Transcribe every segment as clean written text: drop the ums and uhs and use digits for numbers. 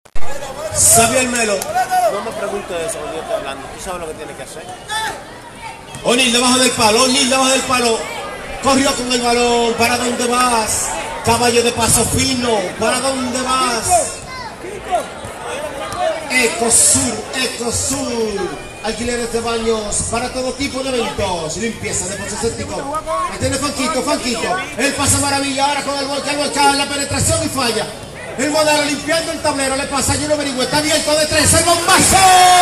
Xavier Melo. No me preguntes eso cuando yo estoy hablando. Tú sabes lo que tienes que hacer. O'Neal debajo del palo, O'Neal debajo del palo. Corrió con el balón. ¿Para dónde vas? Caballo de paso fino. ¿Para dónde vas? Ecosur. Alquileres de baños para todo tipo de eventos. Limpieza de pozos sépticos. Ahí tiene Fanquito. El pasa maravilla ahora con el volcán, la penetración y falla. El modelo limpiando el tablero. Le pasa a Juno Berigüe. Está abierto de 3. ¡El bombazo!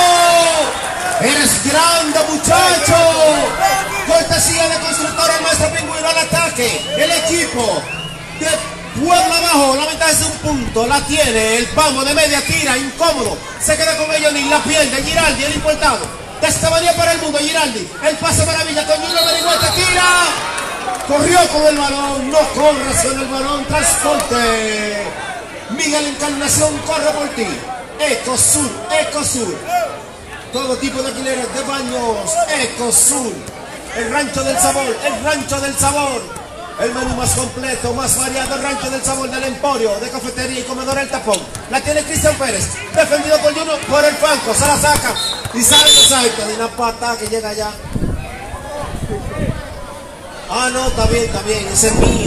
¡Eres grande, muchacho! Cortesía de Constructora el Maestro Pingüino al ataque. El equipo de Puebla abajo, la ventaja es un punto, la tiene el Pamo de media tira, incómodo, se queda con ellos ni la pierde, Giraldi, el importado, de Estebanía para el mundo, Giraldi, el pase maravilla con Juno Berigüe, tira, corrió con el balón, no corras con el balón, transporte, Miguel Encarnación corre por ti, Ecosur, todo tipo de alquileres de baños, Ecosur, el rancho del sabor, el menú más completo, más variado, el rancho del sabor del Emporio, de cafetería y comedor El Tapón. La tiene Cristian Pérez, defendido por Juno, por el flanco, se la saca y sale los saltos de una pata que llega allá. Ah, no, está bien, ese es mío.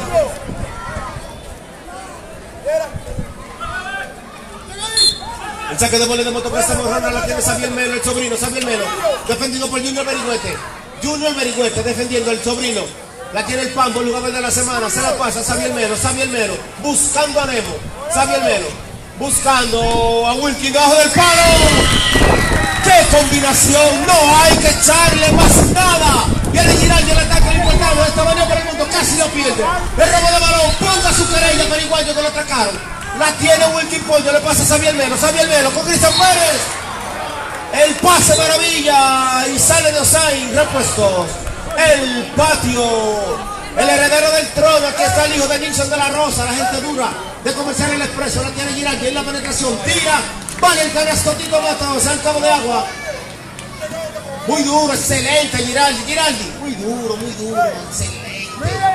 El saque de bola de motopréstamo Ronald la tiene Xavier Melo, el sobrino, Xavier Melo, defendido por Junior Berigüete defendiendo el sobrino. La tiene el Pambo, el jugador de la semana. Se la pasa a Xavier Melo. Buscando a Nemo. Xavier Melo. Buscando a Wilkin debajo del palo. ¡Qué combinación! No hay que echarle más nada. Viene Giraldi, el ataque al importado. De esta manera para el mundo. Casi lo pierde. El robo de balón. Ponga su querella Periguayo que lo atracaron. La tiene Wilkin Pollo. Le pasa a Xavier Melo con Cristian Pérez. El pase maravilla. Y sale de Osain. Repuestos. El patio, el heredero del trono, aquí está el hijo de Nilson de la Rosa, la gente dura de Comercial El Expreso, la tiene Giraldi en la penetración, tira, vale el canasto Tito Matos al cabo de agua, muy duro, excelente Giraldi, muy duro, excelente.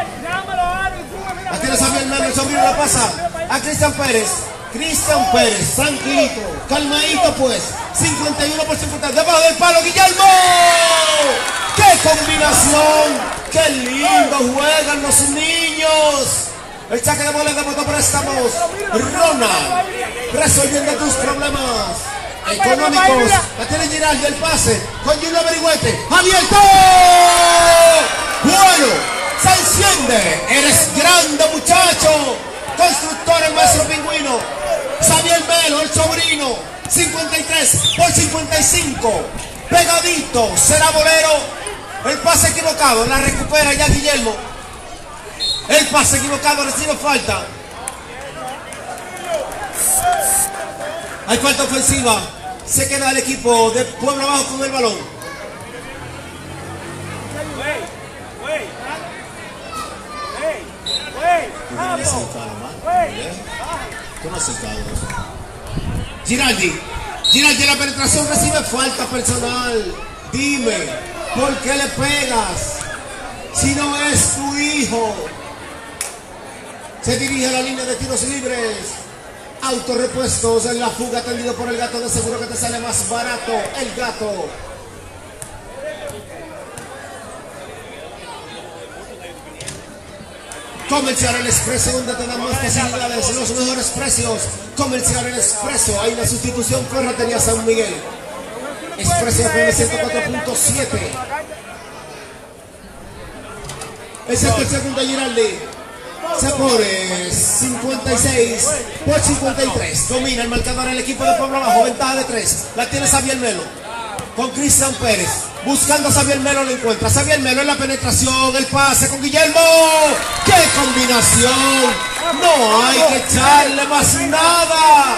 La tiene Xavier Melo, el sobrino la pasa a Cristian Pérez, tranquilito, calmadito pues, 51 por 50, debajo del palo, Guillermo. ¡Qué combinación! ¡Qué lindo juegan los niños! El saque de bola de motopréstamos. Ronald, resolviendo tus problemas económicos. La tiene Giraldi, el pase con Juno Berigüe. ¡Abierto! Bueno, se enciende. Eres grande, muchacho. Constructor el Maestro Pingüino. Xavier Melo, el sobrino. 53 por 55. Pegadito, será bolero. El pase equivocado, la recupera ya Guillermo. El pase equivocado, recibe falta. Hay falta ofensiva. Se queda el equipo de Puebla abajo con el balón. Giraldi la penetración recibe falta personal. Dime, ¿por qué le pegas? Si no es tu hijo. Se dirige a la línea de tiros libres. Autorepuestos en la fuga, atendido por el Gato. De seguro que te sale más barato el Gato. Comercial El Expreso, donde te dan más facilidades, los mejores precios. Comercial El Expreso, hay una sustitución. Ferretería San Miguel. Expreso FM 104.7. Es el segundo Giraldi. Se pone 56 por 53. Domina el marcador el equipo de Puebla abajo. Ventaja de 3. La tiene Xavier Melo con Cristian Pérez. Buscando a Xavier Melo, lo encuentra. Xavier Melo en la penetración. El pase con Guillermo. ¡Qué combinación! No hay que echarle más nada.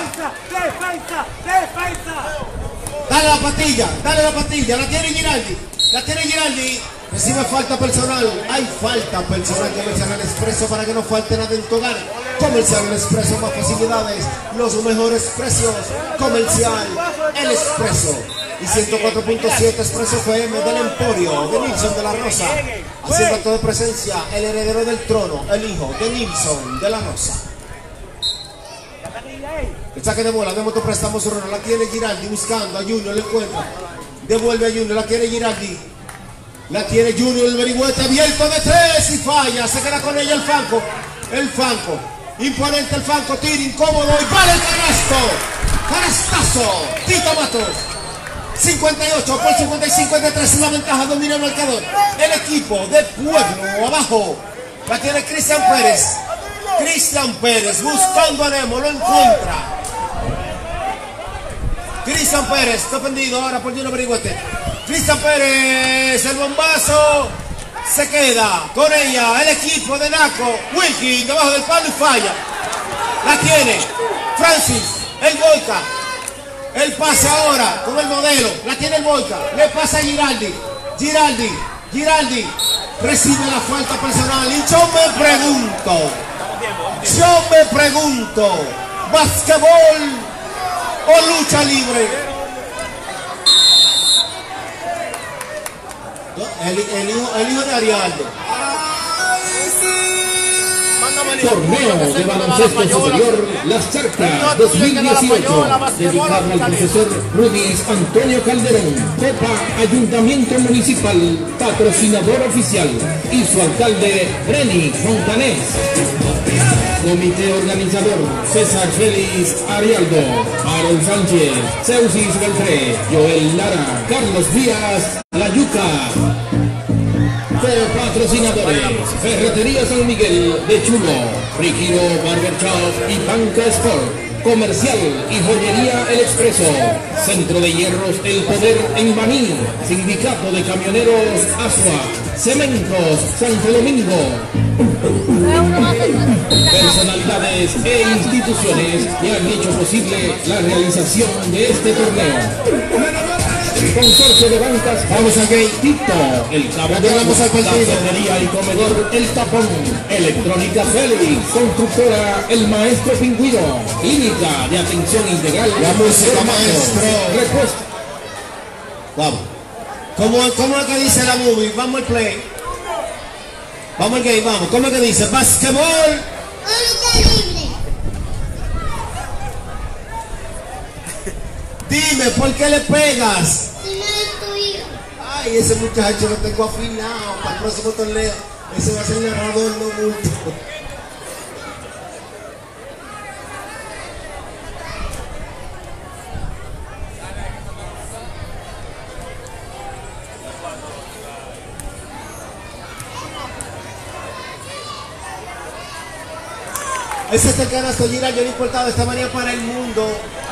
Dale la patilla. La tiene Giraldi. Recibe falta personal. Hay falta personal. Comercial El Expreso para que no falte nada en tu hogar. Comercial El Expreso, más facilidades, los mejores precios. Comercial El Expreso. Y 104.7 Expreso FM del Emporio de Nilson de la Rosa. Haciendo acto de presencia el heredero del trono, el hijo de Nilson de la Rosa. El saque de bola de Motoprestamos Rona, la tiene Giraldi buscando a Junior, le encuentra. Devuelve a Junior, la tiene Giraldi. La tiene Junior, el Berigüete abierto de tres y falla. Se queda con ella el Fanco. El Fanco. Imponente el Fanco, tira incómodo y para el canasto. Canastazo. Tito Matos. 58 por 55 de 3 la ventaja, domina el marcador. El equipo de Pueblo abajo. La tiene Cristian Pérez. Cristian Pérez buscando a Nemo, lo encuentra. Cristian Pérez, defendido ahora por Junior Berigüete. Cristian Pérez, el bombazo. Se queda con ella el equipo de Naco. Wilkin debajo del palo y falla. La tiene Francis, el Boyka. El pase ahora con el modelo. La tiene el Boyka. Le pasa a Giraldi. Giraldi recibe la falta personal. Y yo me pregunto, ¿basquetbol o lucha libre? El hijo de Arialdo. Torneo de baloncesto superior Las Charcas 2018, dedicado al profesor Rudis Antonio Calderón, Copa Ayuntamiento Municipal, patrocinador oficial, y su alcalde Reni Montanés. Comité organizador: César Félix Arialdo, Aaron Sánchez, Ceusis Beltré, Joel Lara, Carlos Díaz La Yuca. Patrocinadores: Ferretería San Miguel de Chulo, Riquiro Barber Shop y Banca Sport. Comercial y Joyería El Expreso. Centro de Hierros El Poder en Baní. Sindicato de Camioneros Asua. Cementos Santo Domingo. Personalidades e instituciones que han hecho posible la realización de este torneo. Consorcio de Bancas, vamos a Tito, el Cabo de la Cafetería y Comedor El Tapón, Electrónica Félix, Constructora El Maestro Pingüino, Clínica de Atención Integral, la música maestro. Repuesto. Vamos. ¿Cómo es que dice la movie? Vamos al play. Vamos al game, vamos. ¿Cómo es que dice? Basquetbol o lucha libre. Dime, ¿por qué le pegas? Si no es tu hijo. Ay, ese muchacho lo tengo afinado para el próximo torneo. Ese va a ser el narrador, no bulto. Ese es el canasto Giraldi, no importado, esta manía para el mundo.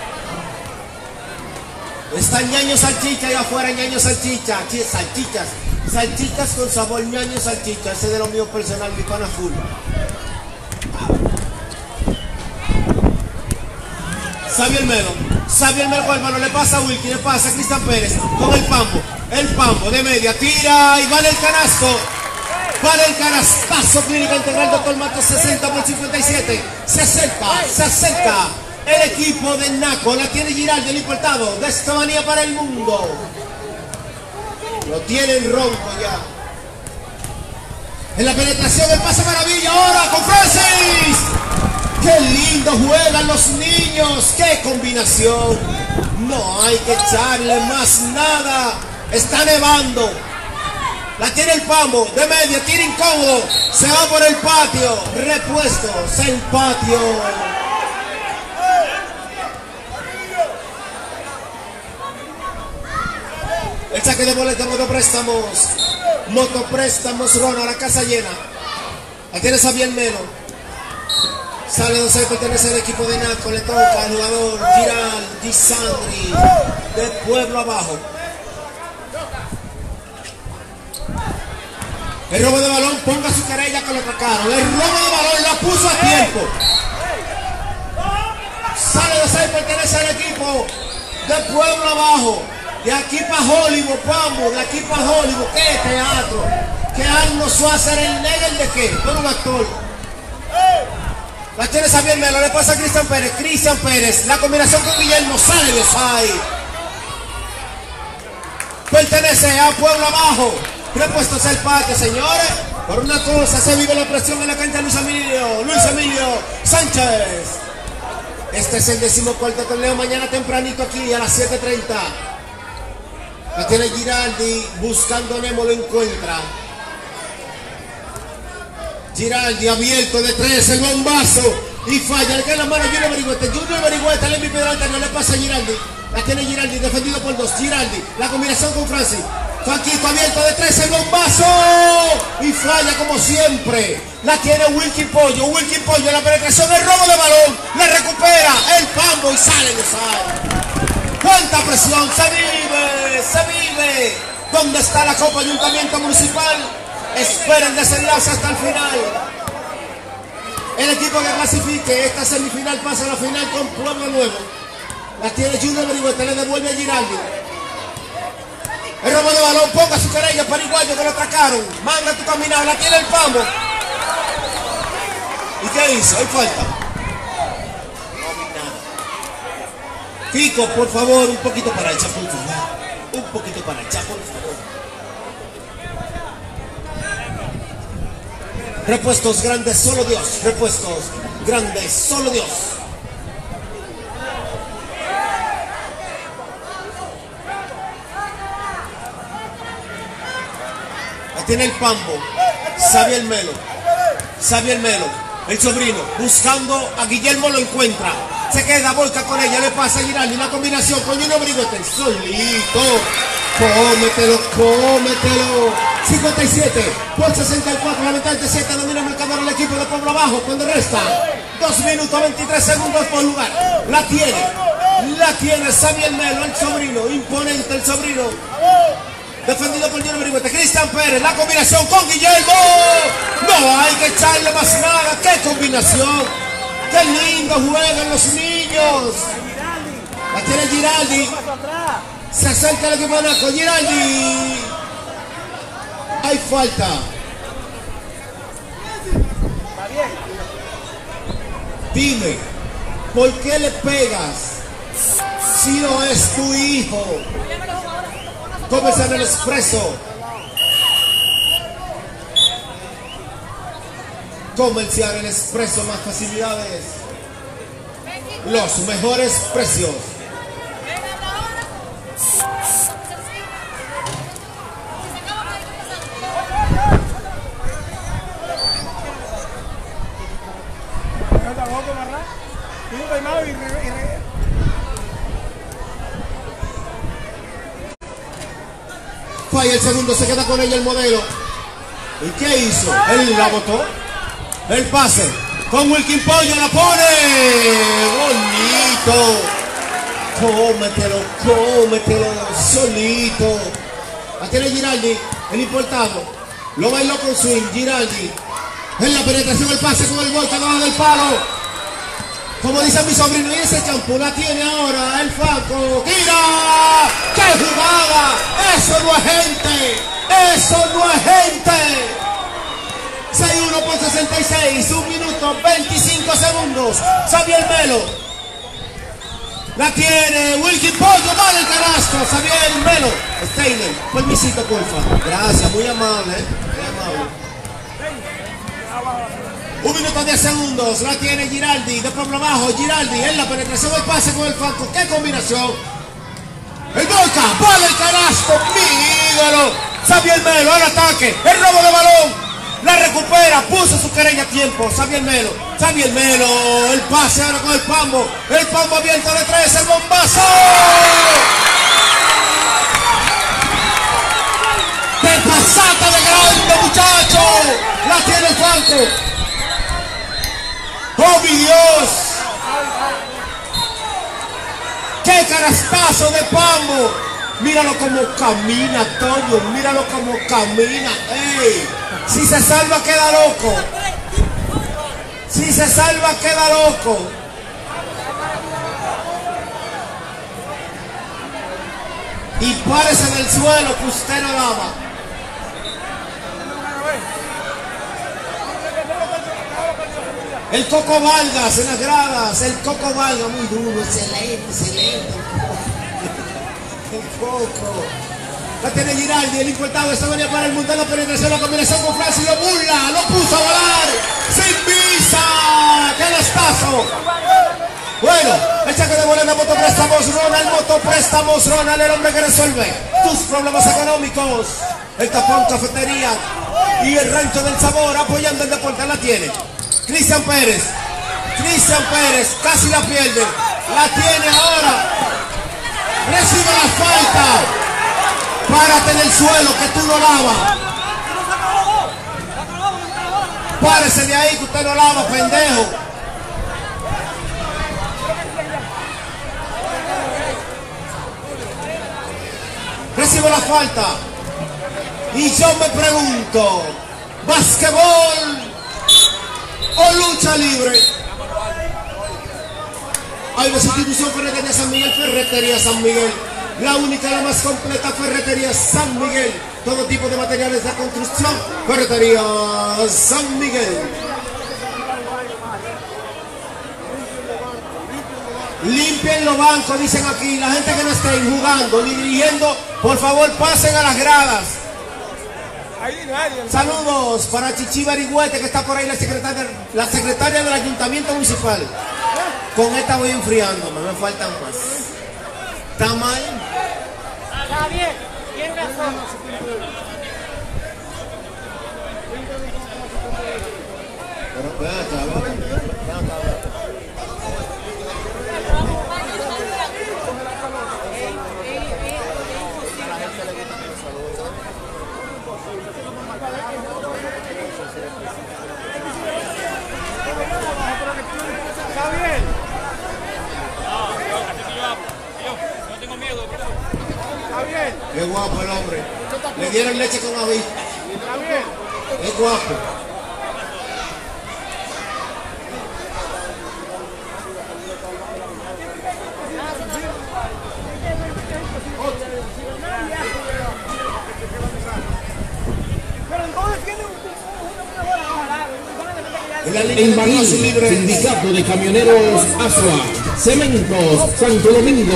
Está ñaño salchicha y afuera ñaño salchicha. Aquí salchichas. Salchichas con sabor ñaño salchicha. Ese es de lo mío personal, mi pana full. Xavier Melo con el mano, le pasa a Wilkie, le pasa a Cristian Pérez con el Pambo. El Pambo de media, tira y vale el canasto. Vale el canastazo. Clínica Integral Dr. Matos 60 por 57. Se acerca. El equipo de Naco, la tiene Giraldi, el importado, de esta manía para el mundo. Lo tienen ronco ya. En la penetración, el pase maravilla, ahora con Francis. ¡Qué lindo juegan los niños! ¡Qué combinación! No hay que echarle más nada. Está nevando. La tiene el Pambo, de media, tira incómodo. Se va por el patio. Repuestos, el patio. El saque de bola de Motopréstamos Rona, la casa llena. La tiene Xavier Melo. Sale 12, pertenece al equipo de Naco. Le toca al jugador Giraldi Sandri de Pueblo abajo. El robo de balón, ponga su querella que lo atacaron. El robo de balón la puso a tiempo. Sale 12, pertenece al equipo de Pueblo abajo. De aquí para Hollywood, vamos, de aquí para Hollywood. ¿Qué teatro? ¿Qué Arnold Schwarzenegger el de qué? Por un actor. La tiene Xavier Melo, le pasa a Cristian Pérez. Cristian Pérez, la combinación con Guillermo sale de ahí. Pertenece a Pueblo abajo. Repuestos al patio, señores. Por una cosa se vive la presión en la cancha de Luis Emilio Sánchez. Este es el 14º torneo, mañana tempranito aquí a las 7:30. La tiene Giraldi, buscando a Nemo, lo encuentra. Giraldi abierto de 3, el bombazo y falla, le cae la mano a Junior Berigüete. Junior Berigüete, el MVP de la alta, no le pasa a Giraldi. La tiene Giraldi, defendido por 2. Giraldi, la combinación con Francis. Faquito abierto de 3, el bombazo y falla como siempre. La tiene Wilkin Pollo. Wilkin Pollo, la penetración, el robo de balón, la recupera el Pambo y sale de sal. ¡Cuánta presión! ¡Se vive! ¡Se vive! ¿Dónde está la Copa Ayuntamiento Municipal? Esperen desenlace hasta el final. El equipo que clasifique esta semifinal pasa a la final con Pueblo Nuevo. La tiene Junior Berigüete, le devuelve a Giraldi. El robo de balón, ponga su querella, pariguayo que lo atracaron. Manda tu caminado, la tiene el Pambo. ¿Y qué hizo? Hay falta. Fico, por favor, un poquito para echar, por favor. Un poquito para echar, por favor. Repuestos grandes, solo Dios. Repuestos grandes, solo Dios. La tiene el Pambo. Xavier Melo. Xavier Melo. El sobrino. Buscando a Guillermo, lo encuentra. Se queda, volca con ella, le pasa a Giraldi. Una combinación con Junior Berigüete. Solito. Cómetelo, cómetelo. 57 por 64. La mitad de 7 domina el marcador el equipo de Pueblo Abajo. Cuando resta 2 minutos 23 segundos por lugar. La tiene Xavier Melo, el sobrino. Imponente el sobrino. Defendido por Junior Berigüete. Cristian Pérez, la combinación con Guillermo. No hay que echarle más nada. ¡Qué combinación! ¡Qué lindo juegan los niños! La tiene Giraldi. Se acerca el equipo de Naco. Giraldi. Hay falta. Dime, ¿por qué le pegas si no es tu hijo? Comercial El Expreso. Comercial El Expreso, más facilidades, los mejores precios. Falla el segundo, se queda con ella el modelo. ¿Y qué hizo? Él la botó. El pase con Wilkin Pollo, la pone. Bonito. Cómetelo, cómetelo. Solito. La tiene Giraldi, el importado. Lo bailó con swing. Giraldi. En la penetración, el pase con el gol, abajo del palo. Como dice mi sobrino, y ese champú la tiene ahora el Faco. ¡Tira! ¡Qué jugada! ¡Eso no es gente! ¡Eso no es gente! 6-1 por 66, 1 minuto 25 segundos. Xavier Melo. La tiene Wilkin Pollo, vale el canasto. Xavier Melo. Steiner, permisito, porfa. Gracias, muy amable. Muy amable. 1 minuto 10 segundos, la tiene Giraldi, de Pueblo Abajo, Giraldi, en la penetración del pase con el Faco, qué combinación. El Boca, vale el canasto, mídalo. Xavier Melo al ataque, el robo de balón, la recupera, puso su querella a tiempo. Xavier Melo, el pase ahora con el Pambo abierto de 3, el bombazo. ¡Te pasaste de grande, muchacho! La tiene el Faco. ¡Oh, mi Dios! ¡Qué canastazo de Pambo! Míralo como camina, Toño. Míralo como camina. ¡Ey! Si se salva, queda loco. Si se salva, queda loco. Y párese en el suelo que usted no daba. El Coco Vargas en las gradas, el Coco Vargas muy duro, excelente. El Coco. La tiene Giraldi, el importado, esta venía para el mundial, la penetración, la combinación con Francis, lo burla, lo puso a volar, sin visa, canastazo. Bueno, el saque de bola de Motopréstamos Ronald, el hombre que resuelve tus problemas económicos. El Tapón Cafetería y el Rancho del Sabor apoyando el deporte la tiene. Cristian Pérez, casi la pierde. La tiene ahora. Recibe la falta. Párate en el suelo que tú no lavas. Párese de ahí que usted no lava, pendejo. Recibe la falta. Y yo me pregunto, ¿basquetbol o lucha libre? Hay una institución Ferretería San Miguel, Ferretería San Miguel. La única, la más completa, Ferretería San Miguel. Todo tipo de materiales de construcción, Ferretería San Miguel. Limpien los bancos, dicen aquí. La gente que no esté jugando ni dirigiendo, por favor pasen a las gradas. Saludos para Chichi Berigüete, que está por ahí, la secretaria del Ayuntamiento Municipal. Con esta voy enfriando, me faltan más. ¿Está mal? Está bien, tiene razón. Pero ven acá. Está bien. No tengo miedo, Está bien. Qué guapo el hombre. Le dieron leche con ají. Está bien. Es guapo. En Baní, Sindicato de Camioneros Asua, Cementos Santo Domingo.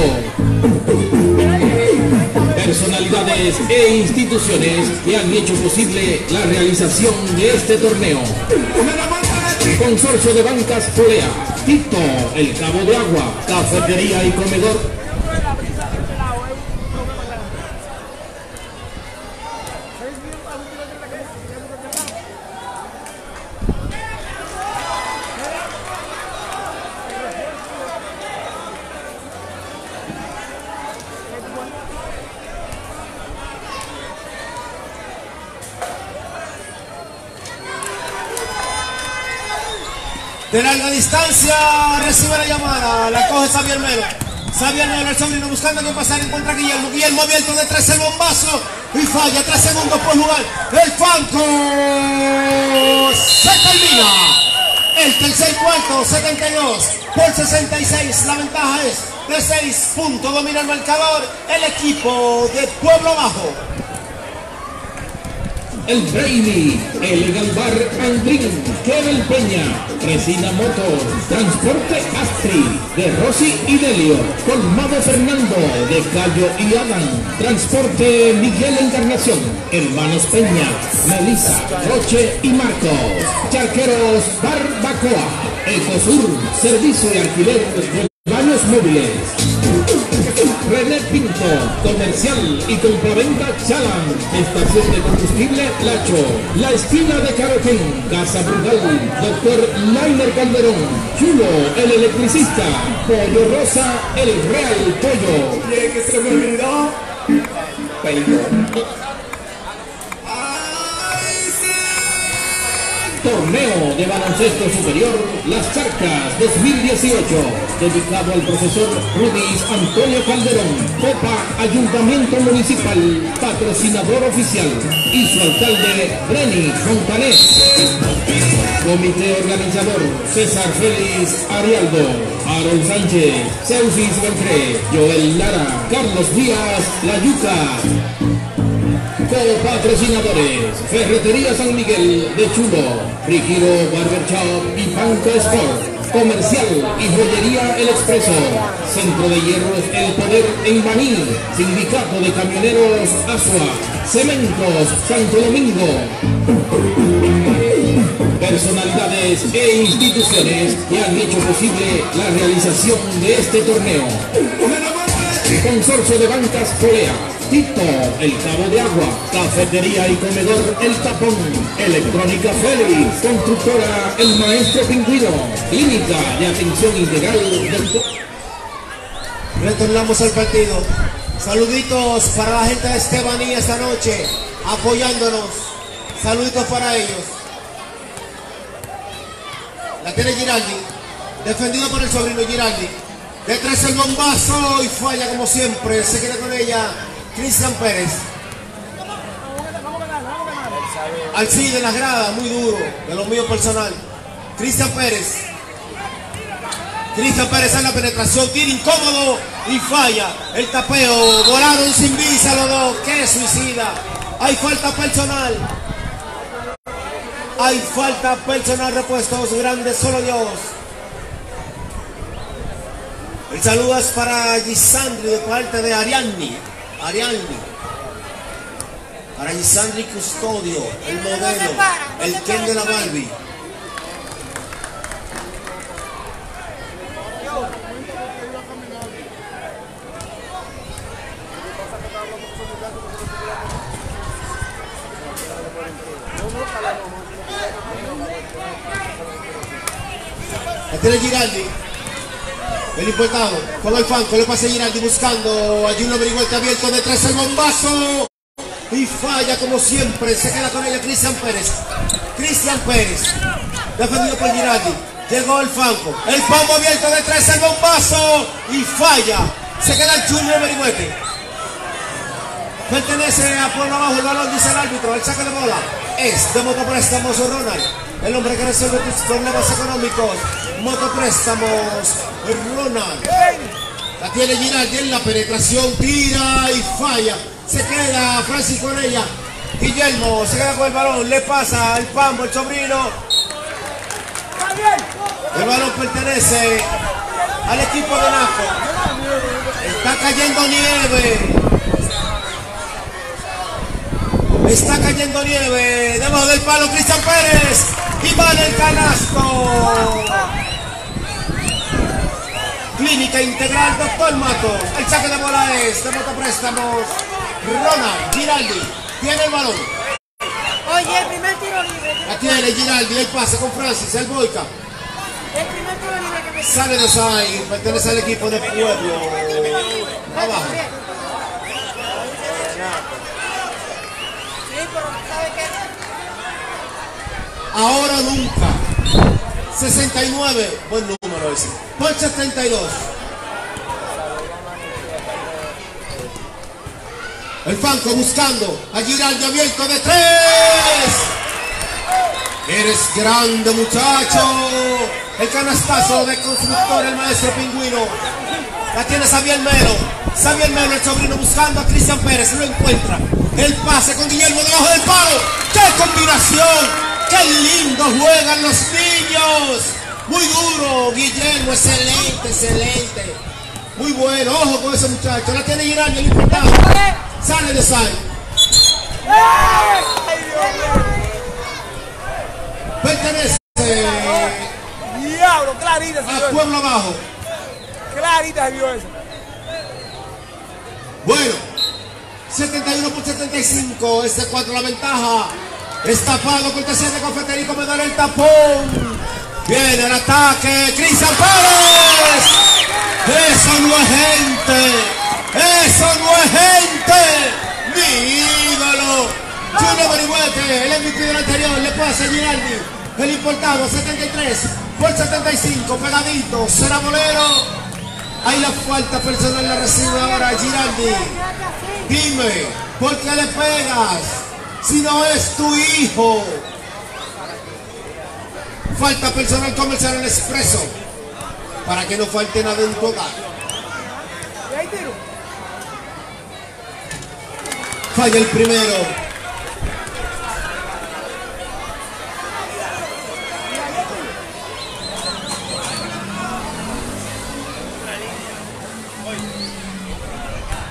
Personalidades e instituciones que han hecho posible la realización de este torneo. Consorcio de Bancas Polea, Tito, el Cabo de Agua, Cafetería y Comedor. De larga distancia recibe la llamada, la coge Xavier Melo. Xavier Melo, el sobrino, buscando que pasar en contra de Guillermo. Guillermo abierto de 3 el bombazo y falla. 3 segundos por jugar. El Fanco se termina. El tercer cuarto, 72 por 66. La ventaja es de 6 puntos. Domina el marcador el equipo de Pueblo Bajo. El Brainy, el Legal Bar Andrín, Kevin Peña, Resina Motor, Transporte Astri, de Rosy y Delio, Colmado Fernando, de Cayo y Adán, Transporte Miguel Encarnación, Hermanos Peña, Melissa, Roche y Marcos, Charqueros Barbacoa, Ecosur, Servicio de Alquiler de Baños Móviles. René Pinto, comercial y compraventa Chalan, estación de combustible Lacho, la esquina de Carotén, Casa Brugal, Doctor Lainer Calderón, Chulo, el electricista, Pollo Rosa, el Real Pollo. Oye, que se me olvidó. Torneo de Baloncesto Superior Las Charcas 2018, dedicado al profesor Rudis Antonio Calderón, Copa Ayuntamiento Municipal, patrocinador oficial, y su alcalde Breni Fontanet. Comité organizador César Félix Arialdo, Aaron Sánchez, Ceusis Beltré, Joel Lara, Carlos Díaz, La Yuca. Copatrocinadores: Ferretería San Miguel de Chulo, Rigiro Barber Shop y Banco Sport. Comercial y Joyería El Expreso. Centro de Hierros El Poder en Baní. Sindicato de Camioneros Asua. Cementos Santo Domingo. Personalidades e instituciones que han hecho posible la realización de este torneo. Consorcio de Bancas Polea, Tito, el Cabo de Agua, Cafetería y Comedor El Tapón, Electrónica Félix, Constructora El Maestro Pingüino, Clínica de Atención Integral del... Retornamos al partido. Saluditos para la gente de Estebanía esta noche, apoyándonos. Saluditos para ellos. La tiene Giraldi, defendido por el sobrino Giraldi. De tres el bombazo y falla como siempre. Se queda con ella Cristian Pérez. Alcide en las gradas, muy duro, de lo mío personal. Cristian Pérez. Cristian Pérez en la penetración, tira incómodo y falla. El tapeo, volaron sin visa los dos. ¡Qué suicida! Hay falta personal. Hay falta personal, repuestos grandes, solo Dios. El saludo es para Gisandri de parte de Ariadni. Para Gisandri Custodio, el modelo, el Ken de la Barbie. La tiene Giraldi. El importado, con el fanco, le pasa a Giraldi buscando a Junior Berigüete abierto de tres, el bombazo y falla como siempre. Se queda con ella Cristian Pérez. Cristian Pérez, defendido por Giraldi. Llegó el fanco, el pombo abierto de tres, el bombazo y falla. Se queda el Junior Berigüete. Pertenece a Pueblo Abajo, el balón, dice el árbitro. El saque de bola es de Motoprestamos Ronald, el hombre que resuelve tus problemas económicos. Motoprestamos Ronald. La tiene Giraldi en la penetración, tira y falla. Se queda Francis con ella. Guillermo se queda con el balón, le pasa el Pambo, el sobrino. El balón pertenece al equipo de Naco. Está cayendo nieve. Está cayendo nieve. Debajo del palo Cristian Pérez. Y va en el canasto. Clínica Integral Doctor Matos. El saque de bola es de Motoprestamos Ronald. Giraldi tiene el balón. Oye, el primer tiro libre. La tiene Giraldi. El pase con Francis, el Boica. El primer tiro libre que me Sale de Sai. Pertenece al equipo de Pueblo. Abajo. Sí, pero ¿sabe qué? Ahora nunca. 69. Buen número ese. Por 72. El Fanco buscando a Giraldi abierto de tres. Eres grande, muchacho. El canastazo de Constructor, el Maestro Pingüino. La tiene Xavier Melo. Xavier Melo, el sobrino, buscando a Cristian Pérez. Lo encuentra. El pase con Guillermo debajo del palo. ¡Qué combinación! ¡Qué lindo juegan los niños! Muy duro, Guillermo. Excelente, excelente. Muy bueno. Ojo con ese muchacho. La tiene Giraldi, el importado. Sale de Sai. Pertenece Diablo, clarita se a vio eso. Pueblo Abajo. Clarita se vio eso. Bueno, 71 por 75. Este 4 la ventaja. Estapado, cortesía de Cafetería y Comedor El Tapón. Viene el ataque. Cristian Pérez. Eso no es gente. Eso no es gente. Mi ídolo. Junior Berigüete, el MVP del anterior, le pasa a Giraldi. El importado, 73 por 75, pegadito, será bolero. Ahí la falta personal la recibe ahora Giraldi. Dime, ¿por qué le pegas? Si no es tu hijo. Falta personal comercial en Expreso. Para que no falte nada en tu hogar. ¿Y ahí tiro? Falla el primero.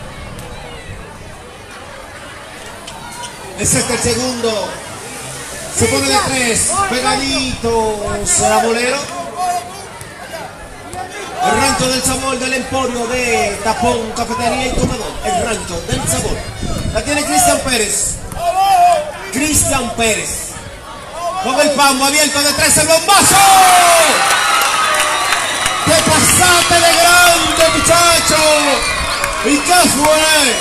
Es este el segundo. Se pone de 3, pegadito, será bolero. El rancho del sabor del emporio de Tapón, Cafetería y Comedor. El rancho del sabor. La tiene Cristian Pérez. Cristian Pérez. Con el pambo abierto de 3, el bombazo. ¡Te pasaste de grande, muchacho! ¿Y qué fue?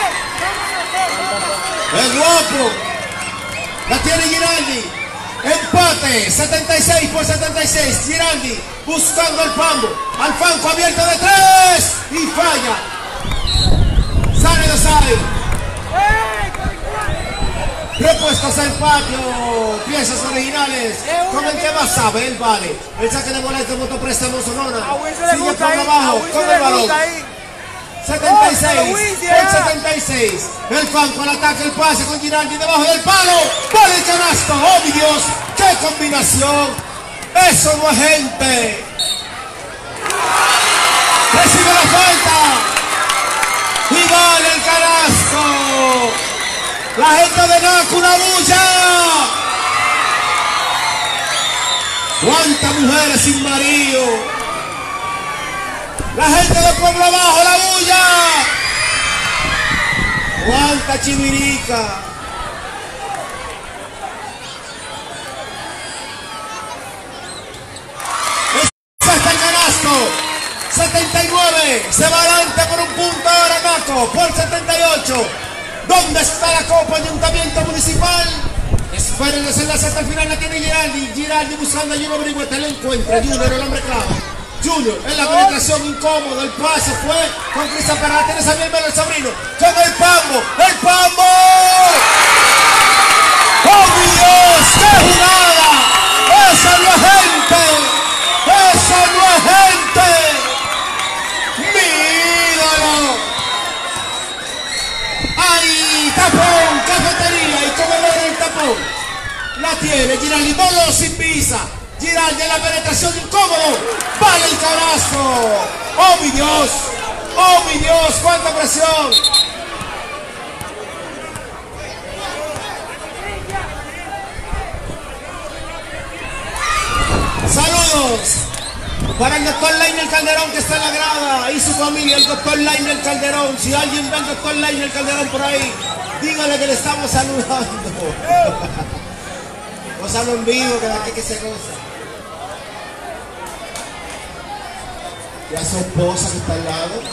¡Es guapo! La tiene Giraldi. Empate, 76 por 76. Giraldi buscando el pambo. Al fanco abierto de 3 y falla. Sale de side. Repuestos al patio, piezas originales. Con el que más sabe, él vale. El saque de boleto, Motoprésamo Sonora. Sigue por abajo con el balón. 76 por 76. El fanco al ataque, el pase con Giraldi debajo del palo. Vale el canasto. ¡Oh, mi Dios! ¡Qué combinación! ¡Eso no es gente! Recibe la falta. Y vale el canasto. La gente de Naco, una bulla. ¿Cuántas mujeres sin marido? La gente de Pueblo Abajo, la bulla. ¡Cuánta chivirica! ¡Ese está el canasto! 79, se va adelante por un punto ahora Naco, por 78. ¿Dónde está la Copa Ayuntamiento Municipal? Esperen el desenlace hasta el final, la tiene Giraldi. Giraldi buscando a Junior Berigüete, lo encuentra. Junior, el hombre clave. Junior, en la penetración incómodo, el pase fue con Cristian Pérez, tiene Xavier Melo, el sobrino, con el pambo. ¡Oh, mi Dios! ¡Qué jugada! ¡Eso no es gente! ¡Eso no es gente! ¡Mi ídolo! ¡Ay, Tapón, Cafetería y Comedor el Tapón! La tiene Giraldi, bolo sin visa. Giraldi en la penetración incómodo. ¡Vale el carazo! ¡Oh, mi Dios! ¡Oh, mi Dios! ¡Cuánta presión! ¡Saludos! Para el doctor Lainer Calderón que está en la grada y su familia, el doctor Lainer Calderón. Si alguien ve al doctor Lainer Calderón por ahí, dígale que le estamos saludando. Gózalo en vivo, que de aquí que se goza. Y a su esposa que está al lado.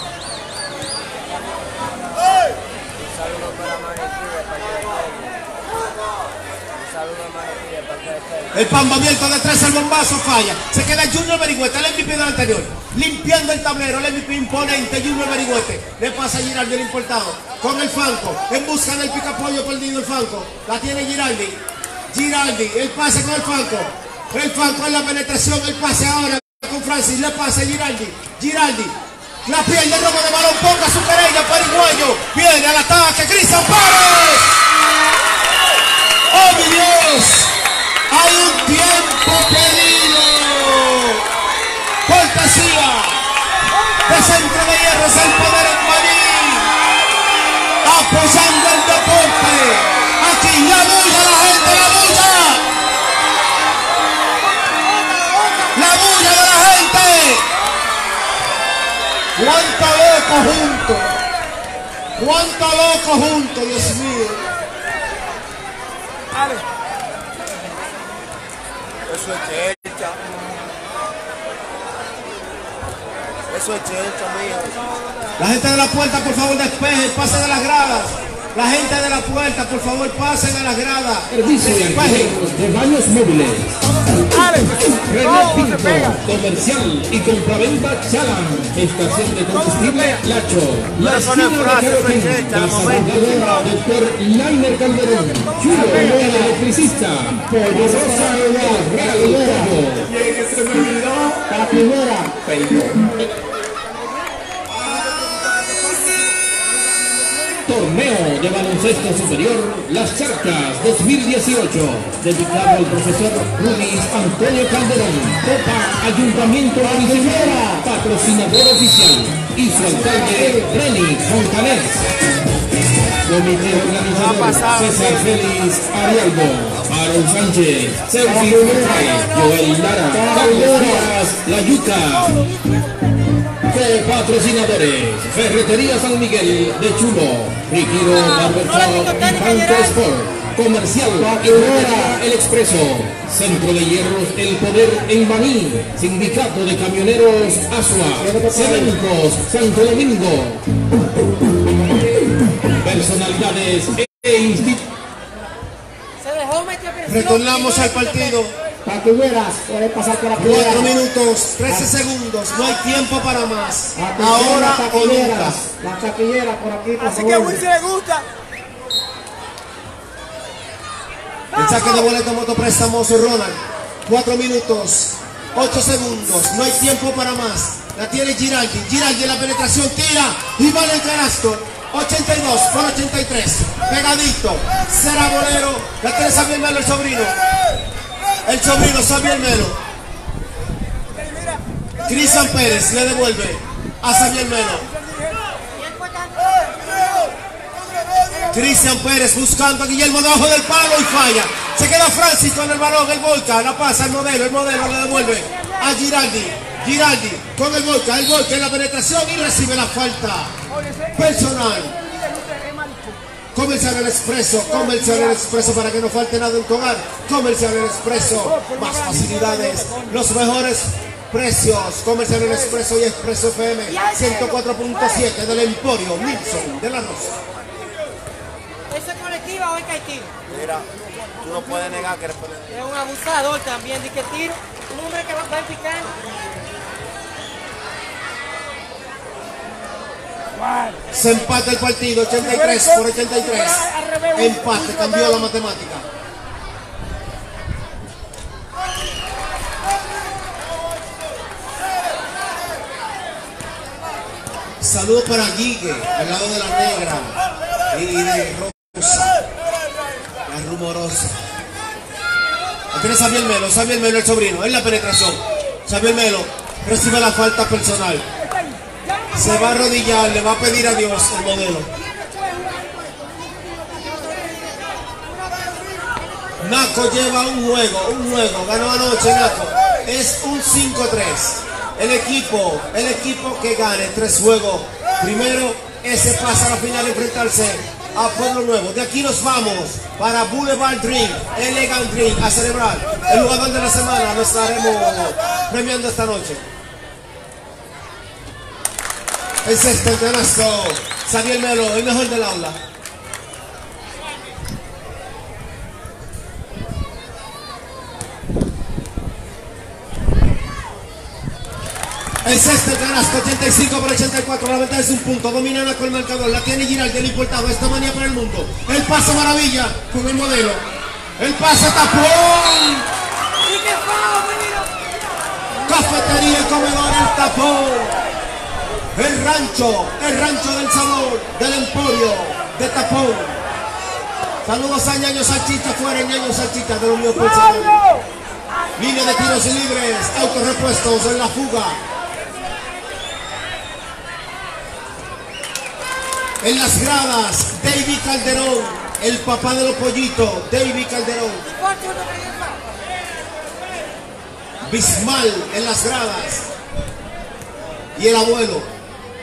El pambo abierto de 3, el bombazo falla. Se queda Junior Berigüete, el MVP del anterior. Limpiando el tablero, el MVP imponente, Junior Berigüete. Le pasa a Giraldi el importado. Con el Fanco, en busca del picapollo perdido el Fanco. La tiene Giraldi. Giraldi, el pase con el Fanco. El Fanco en la penetración, el pase ahora con Francis. Le pasa a Giraldi. Giraldi. La pierde el robo de balón, ponga su querella, Pariguayo. Viene al ataque, Cristian Pérez. ¡Oh, mi Dios! Hay un tiempo perdido. Cortesía de Centro de Hierros, el poder en Maní. Apoyando el deporte. Aquí la bulla, la gente, la bulla. La bulla de la gente. ¡Cuánto loco junto! ¡Cuánto loco junto, Dios mío! Eso es chelcha. Eso es chelcha, mío. La gente de la puerta, por favor, despejen, pasen a las gradas. La gente de la puerta, por favor, pasen a las gradas. Servicio de alquileres de baños móviles. René Pinto, comercial y compraventa Chalam. Estación de combustible Lacho. La esquina de Carotén. Casa Bordadora, doctor Lainer Calderón. Chulo, el electricista. Poderosa Real Pollo. La primera, Torneo de baloncesto superior Las Charcas 2018, dedicado al profesor Luis Antonio Calderón. Copa Ayuntamiento Municipal, patrocinador oficial, y su alcalde Reni Fontanés. Comité organizador: César Félix Arialdo, Aaron Sánchez, Sergio Montes, Joel Lara, Carlos Díaz, La Yuca. Patrocinadores: Ferretería San Miguel de Chulo, Riquiro Barbershop y Banco Sport. Comercial Herrera El Expreso, Centro de Hierros El Poder en Baní, Sindicato de Camioneros Asua, Cementos Santo Domingo. Personalidades e instituciones. Se dejó meter presión. Retornamos al partido. Taquilleras, pueden pasar por aquí. 4 minutos, 13 segundos. No hay tiempo para más. Ahora o nunca. Las taquilleras por aquí, por Así que a favor. Wilson le gusta. El saque de boleto Motopréstamos Ronald. 4 minutos, 8 segundos. No hay tiempo para más. La tiene Giraldi. Giraldi en la penetración tira y va en el canasto. 82 por 83. Pegadito. Será bolero. La tiene Xavier Melo, el sobrino. El sobrino Xavier Melo. Cristian Pérez le devuelve a Xavier Melo. Cristian Pérez buscando a Guillermo debajo del palo y falla. Se queda Francis con el balón, el Volca, la pasa el modelo le devuelve a Giraldi. Giraldi con el Volca en la penetración y recibe la falta personal. Comercial El Expreso para que no falte nada en tu hogar. Comercial El Expreso, más facilidades, los mejores precios. Comercial El Expreso y Expreso FM 104.7 del Emporio Nilsson de la Rosa. ¿Esa colectiva o es que hay tiro? Mira, tú no puedes negar que eres Es un abusador también, de que tiro. Un hombre que va a picar. Se empata el partido, 83 por 83. Empate, cambió la matemática. Saludos para Guille, al lado de la negra y de Rosa, la rumorosa. Aquí tiene Xavier Melo, el sobrino, en la penetración. Xavier Melo recibe la falta personal. Se va a arrodillar, le va a pedir a Dios el modelo. Naco lleva un juego, ganó anoche Naco. Es un 5-3. El equipo que gane 3 juegos, primero ese pasa a la final a enfrentarse a Pueblo Nuevo. De aquí nos vamos para Boulevard Dream, Elegant Dream, a celebrar el jugador de la semana. Lo estaremos premiando esta noche. El sexto, el canasto, Xavier Melo, el mejor del aula. El sexto, el canasto, 85 por 84, la ventaja es un punto, domina Naco el marcador, la tiene Giraldi, el importado, esta manía para el mundo. El pase maravilla con el modelo. El pase tapón. ¿Y qué fue, Cafetería, el comedor, el tapón. El rancho del sabor, del Emporio, de Tapón. Saludos a Ñaño Salchicha, fuera Ñaño Salchicha, de los míos personales. Línea de tiros libres, autorrepuestos en la fuga. En las gradas, David Calderón, el papá de los pollitos, David Calderón. Bismal en las gradas. Y el abuelo.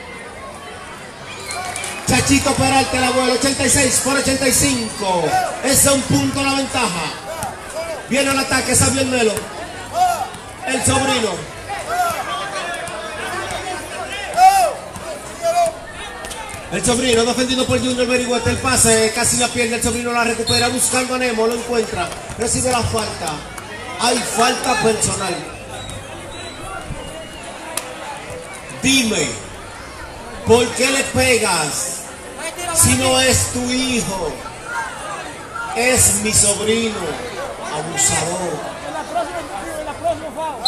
Chachito Peralta, el abuelo, 86 por 85. Ese es un punto la ventaja. Viene al ataque Xavier Melo. El sobrino. El sobrino defendido por Junior Berigüete. El pase casi la pierde. El sobrino la recupera buscando a Nemo. Lo encuentra. Recibe la falta. Hay falta personal. Dime, ¿por qué le pegas? Si no es tu hijo, es mi sobrino, abusador. En la próxima FAO.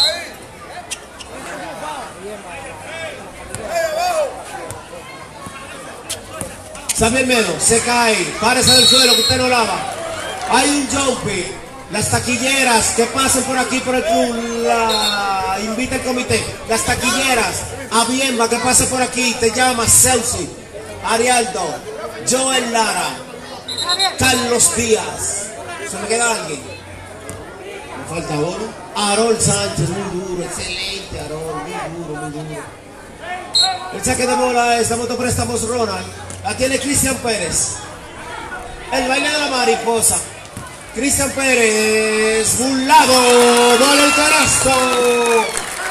Xavier Melo, se cae, párese del suelo que usted no lava. Hay un jumpy. Las taquilleras que pasen por aquí por el club, la invita el comité. Las taquilleras, Aviemba que pase por aquí, te llama Celsi, Arialdo, Joel Lara, Carlos Díaz. ¿Se me queda alguien? Me falta uno. Harold Sánchez, muy duro, excelente Harold, muy duro, muy duro. El saque de bola es de Motopréstamos Ronald. La tiene Cristian Pérez. El baile de la mariposa. Cristian Pérez, burlado, bola el canasto.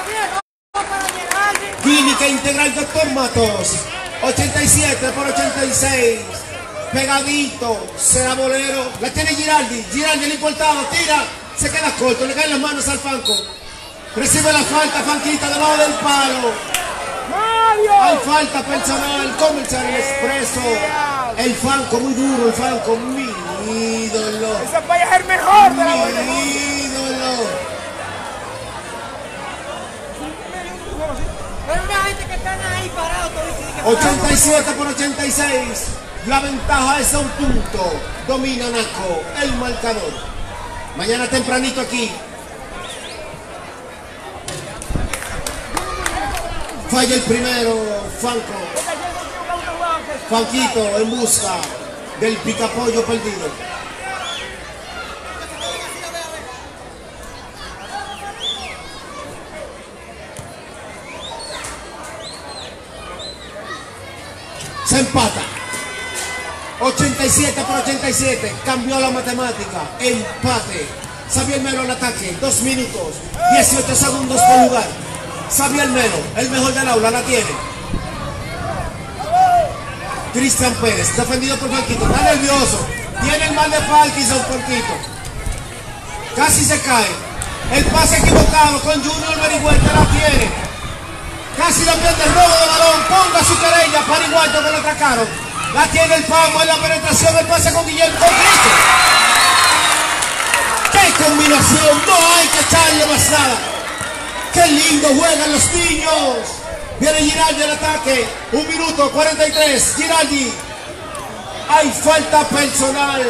Química Integral Doctor Matos, 87 por 86. Pegadito, será bolero. La tiene Giraldi. Giraldi el importado, tira, se queda corto, le caen las manos al Fanco. Recibe la falta, Fanquita debajo del palo. Hay falta personal, Comercial Expreso. El Fanco, muy duro, el Fanco, mi ídolo. Ese país es el mejor de la bolsa. Mi ídolo. Hay una gente que están ahí parados. 87 por 86. La ventaja es a un punto. Domina Naco, el marcador. Mañana tempranito aquí. Falla el primero, Fanco. Fanquito en busca del picapollo perdido. Se empata. 87 por 87. Cambió la matemática. Empate. Xavier Melo al ataque. 2 minutos. 18 segundos por lugar. Xavier Melo, el mejor del aula, la tiene. Cristian Pérez, defendido por Fanquito. Está nervioso. Tiene el mal de Parkinson, Fanquito. Casi se cae. El pase equivocado con Junior Berigüete, la tiene. Casi lo pierde el robo de balón. Ponga su querella para Iguardo que lo atracaron. La tiene el Pamo en la penetración. El pase con Guillermo. Con Cristo. ¡Qué combinación! No hay que echarle más nada. ¡Qué lindo juegan los niños! Viene Giraldi al ataque. 1 minuto 43. Giraldi. Hay falta personal.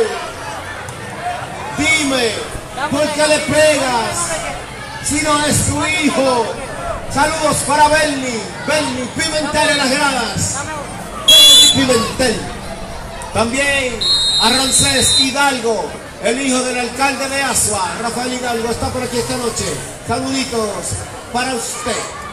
Dime, ¿por qué le pegas? Si no es tu hijo. Saludos para Bernie. Bernie Pimentel en las gradas. Pimentel. También a Ramsés Hidalgo, el hijo del alcalde de Asua. Rafael Hidalgo está por aquí esta noche. Saluditos para usted.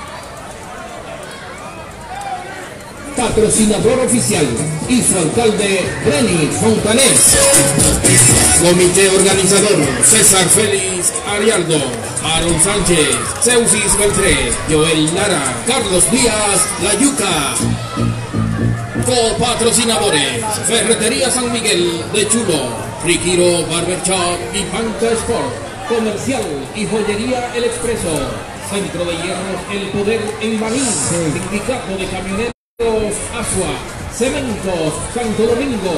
Patrocinador oficial y su alcalde Reni Fontanés. Comité organizador César Félix Arialdo, Aaron Sánchez, Zeusis Beltré, Joel Lara, Carlos Díaz, La Yuca. Copatrocinadores Ferretería San Miguel de Chulo, Riquiro Barber Shop y Banca Sport. Comercial y Joyería El Expreso. Centro de Hierros El Poder en Baní. Sindicato de Camioneros Asua, Cementos Santo Domingo.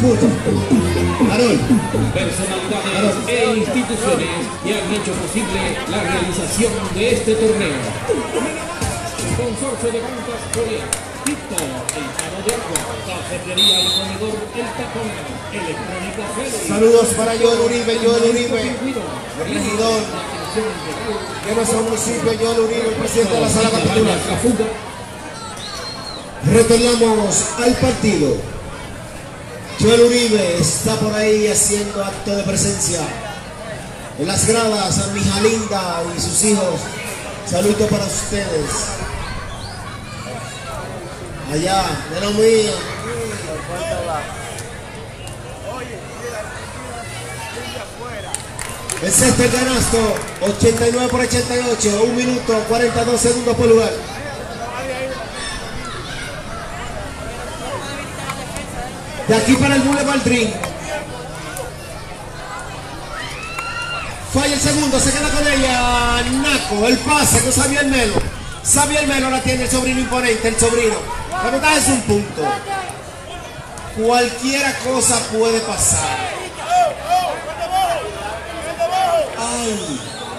Personalidades e instituciones que han hecho posible la realización de este torneo. Consorcio de Bancas Corea, Tito, el Cano de Agua, Cafetería y Comedor El Tacón, Electrónica Félix. Saludos para Joel Uribe, regidor de nuestro municipio, Joel Uribe, el presidente de la sala capitular. Retornamos al partido. Joel Uribe está por ahí haciendo acto de presencia en las gradas. A mi hija linda y sus hijos, saludo para ustedes. Allá, de la mía. El sexto el canasto, 89 por 88, 1 minuto 42 segundos por lugar. De aquí para el Boulevard Dream. Falla el segundo, se queda con ella Naco, el pase con Xavier Melo. Xavier Melo la tiene el sobrino imponente, el sobrino. La ventaja es un punto. Cualquiera cosa puede pasar. Ay.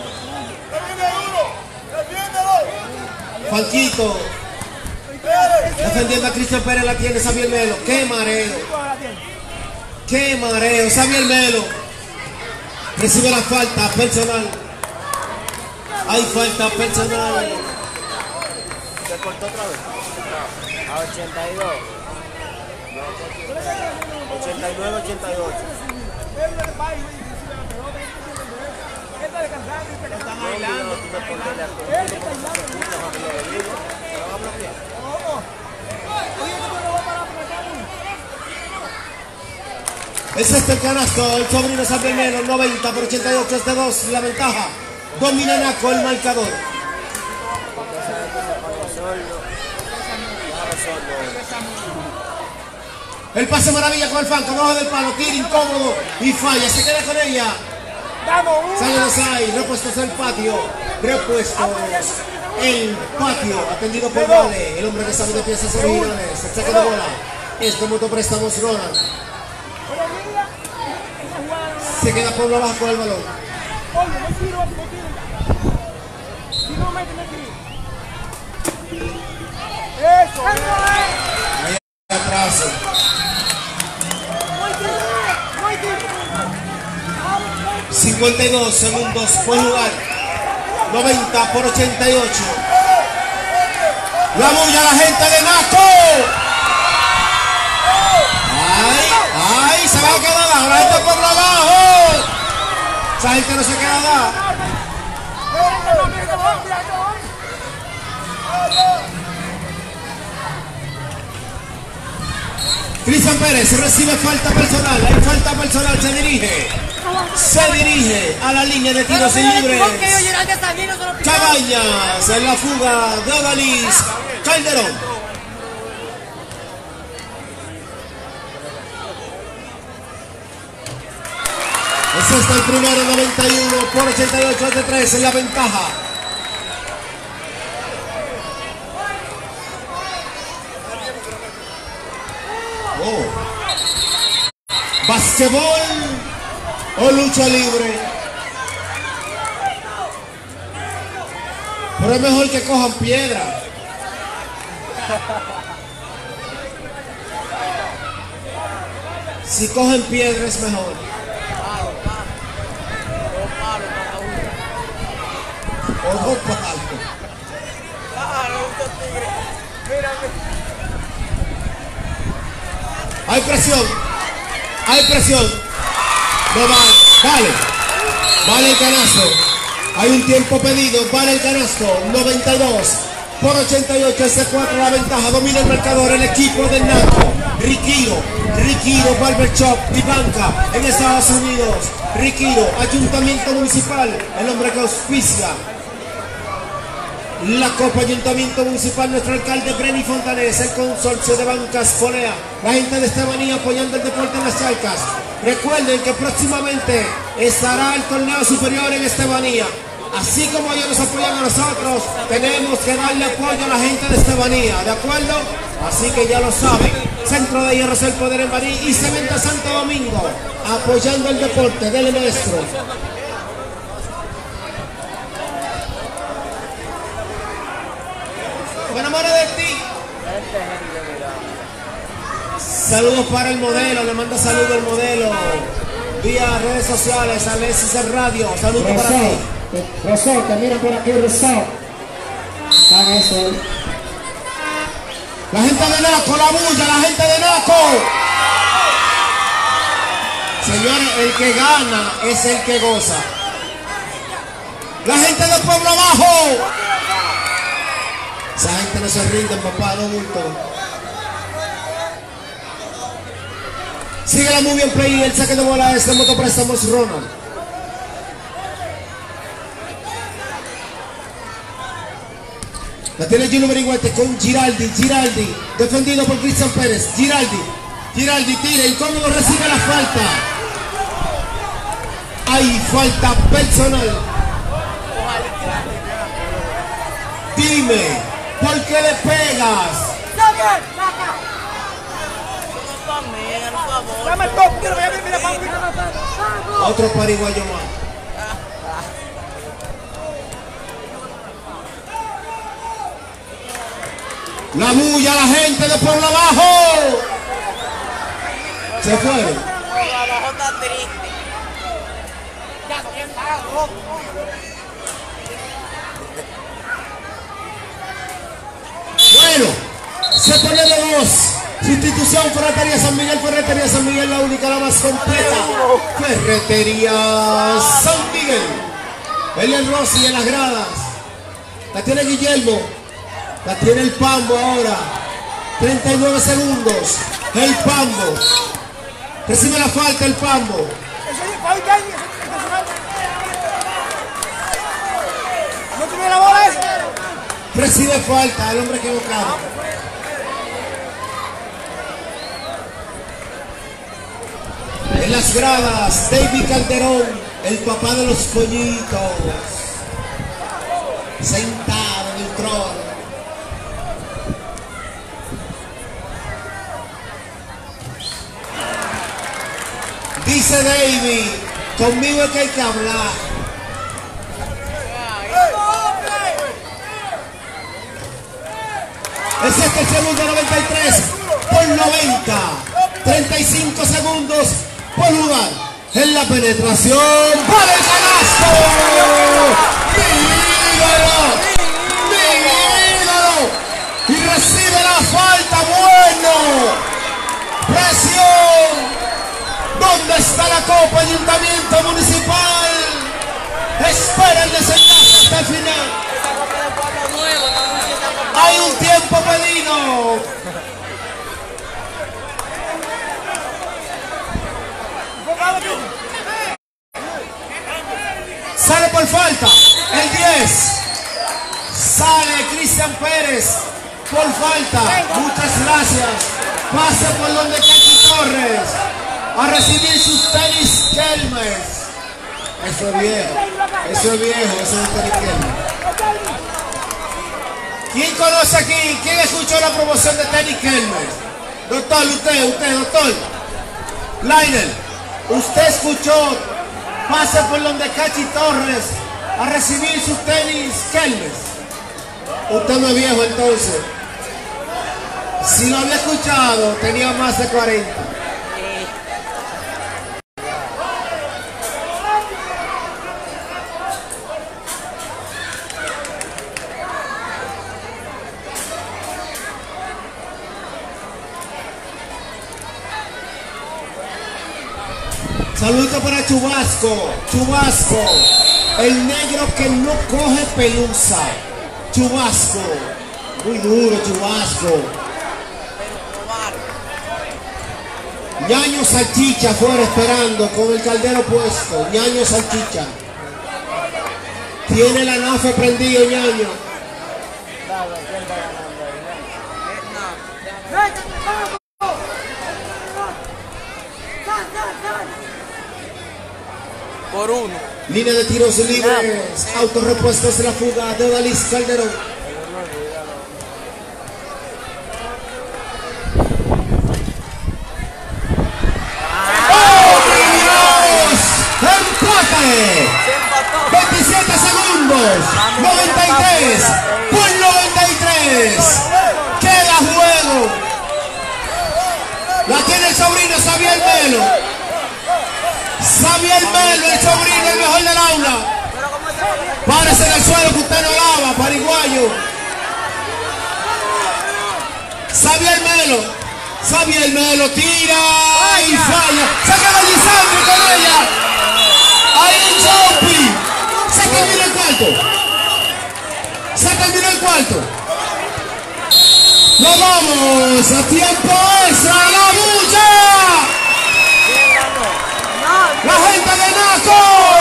Fanquito. Defendiendo a Cristian Pérez, la tiene Xavier Melo. ¡Qué mareo! ¡Qué mareo! Xavier Melo recibe la falta personal. Hay falta personal. Se cortó otra vez. A 82. 89, 88. Están bailando. Es este el canasto, el sobrino San Bernardo, 90 por 88 es de 2, la ventaja. Domina Naco el marcador. El pase maravilla con el flanco, abajo del palo, tira incómodo y falla, se queda con ella. Sale de Sai, repuestos el patio, repuestos el patio, atendido por Vale, el hombre que sabe de piezas originales, el saque de bola, es de Motoprestamos Ronald. Se queda por abajo con el balón. Ahí atrás. 52 segundos por jugar. 90 por 88. La bulla la gente de Naco. ¡Ay! Se va a quedar la gente por abajo. Esa gente no se queda da. Cristian Pérez recibe falta personal. Hay falta personal, se dirige a la línea de tiros libres. Cabañas en la fuga de Odalis Calderón. Es este el primero, 91 por 88 de 3 en la ventaja. Basquetbol o lucha libre. Pero es mejor que cojan piedra. Si cogen piedra es mejor. O dos palos. Hay presión. Hay presión. No vale. Vale el canasto. Hay un tiempo pedido. Vale el canasto. 92 por 88. Ese 4 la ventaja. Domina el marcador. El equipo del Naco. Riquiro Barber Shop y banca en Estados Unidos. Riquiro, Ayuntamiento Municipal. El hombre que auspicia la Copa Ayuntamiento Municipal, nuestro alcalde Brenny Fontanés, el consorcio de bancas Folea, la gente de Estebanía apoyando el deporte en las Charcas. Recuerden que próximamente estará el torneo superior en Estebanía. Así como ellos nos apoyan a nosotros, tenemos que darle apoyo a la gente de Estebanía, ¿de acuerdo? Así que ya lo saben, Centro de Hierros El Poder en Baní y Cementa Santo Domingo, apoyando el deporte del maestro. Me enamoro de ti. Saludos para el modelo, le manda saludos al modelo vía redes sociales, Alexis Radio. Saludos para ti. Rosol, te miran por aquí, Rosol. Hagan eso. La gente de Naco, la bulla, la gente de Naco. Señores, el que gana es el que goza. La gente de Pueblo Abajo. Esa gente no se rinde, papá, no bulto. Sigue la muy bien play, el saque de bola es de Motoprestamos Ronald. La tiene Junior Berigüete con Giraldi, defendido por Cristian Pérez. Giraldi tira, incómodo, recibe la falta. Hay falta personal. Dime, ¿por qué le pegas? Otro pariguayo más. La bulla, la gente de Pueblo Abajo. Se fueron. Abajo está triste. Bueno, se pone de 2. Sustitución, Ferretería San Miguel, la única, la más completa. Ferretería San Miguel. Eliel Rossi en las gradas. La tiene Guillermo. La tiene el Pambo ahora. 39 segundos. El Pambo. Recibe la falta el Pambo. ¿No tiene la bola esa? Recibe falta el hombre equivocado. En las gradas, David Calderón, el papá de los pollitos, sentado en el trono. Dice David, conmigo es que hay que hablar. Es el segundo 93 por 90. 35 segundos por lugar. En la penetración para el canasto. Mi ídolo. Y recibe la falta. Bueno. Presión. ¿Dónde está la Copa Ayuntamiento Municipal? Espera el desenlace hasta el final. Hay un tiempo pedido. Sale por falta el 10. Sale Cristian Pérez por falta. Muchas gracias. Pase por donde Cachi Torres a recibir sus tenis Kelmes. Eso es viejo. Eso es viejo. Eso es tenis Kelmes. ¿Quién conoce aquí? ¿Quién escuchó la promoción de tenis Kelmes? Doctor, usted, doctor. Lionel, usted escuchó. Pase por donde Cachi Torres a recibir sus tenis Kelmes. Usted no es viejo entonces. Si lo había escuchado, tenía más de 40. Saludito para Chubasco, Chubasco, el negro que no coge pelusa. Chubasco, muy duro Chubasco. Ñaño Salchicha afuera esperando con el caldero puesto. Ñaño Salchicha. Tiene la nafe prendido Ñaño. Por uno. Línea de tiros libres. Autorrepuestos de la fuga de Odalis Calderón. ¡Oh, Dios! ¡Empate! 27 segundos. 93 por 93. Queda juego. La tiene el sobrino Xavier Melo. Xavier Melo, el sobrino, el mejor del aula. Párese en el suelo que usted no lava, pariguayo. Xavier Melo tira y falla. Saca la Lisandro con ella. Ahí un Chopi. Se terminó el cuarto. Nos vamos a tiempo extra. La bulla. La gente de Naco.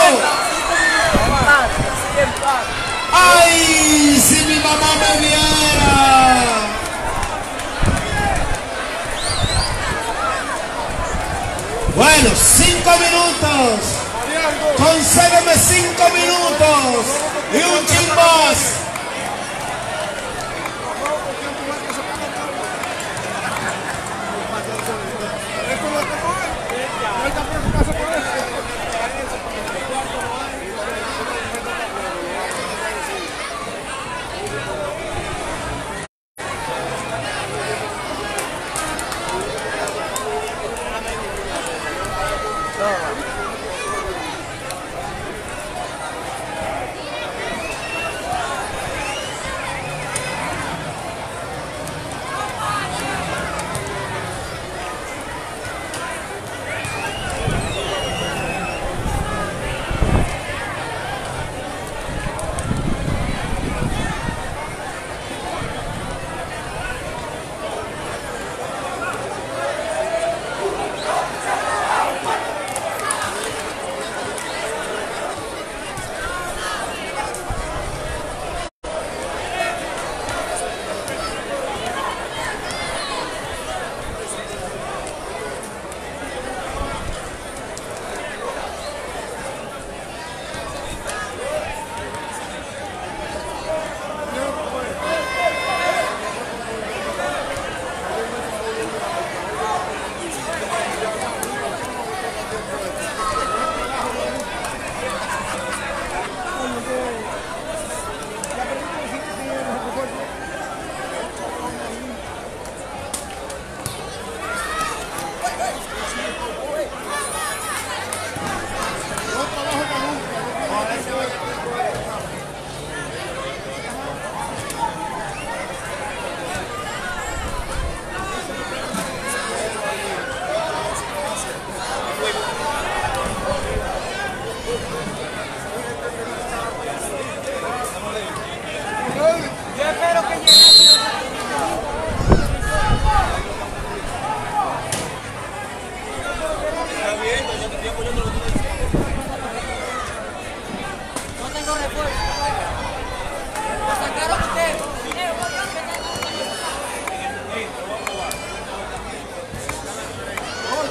Ay, si mi mamá me viera. Bueno, 5 minutos. Concédeme 5 minutos y un chin más.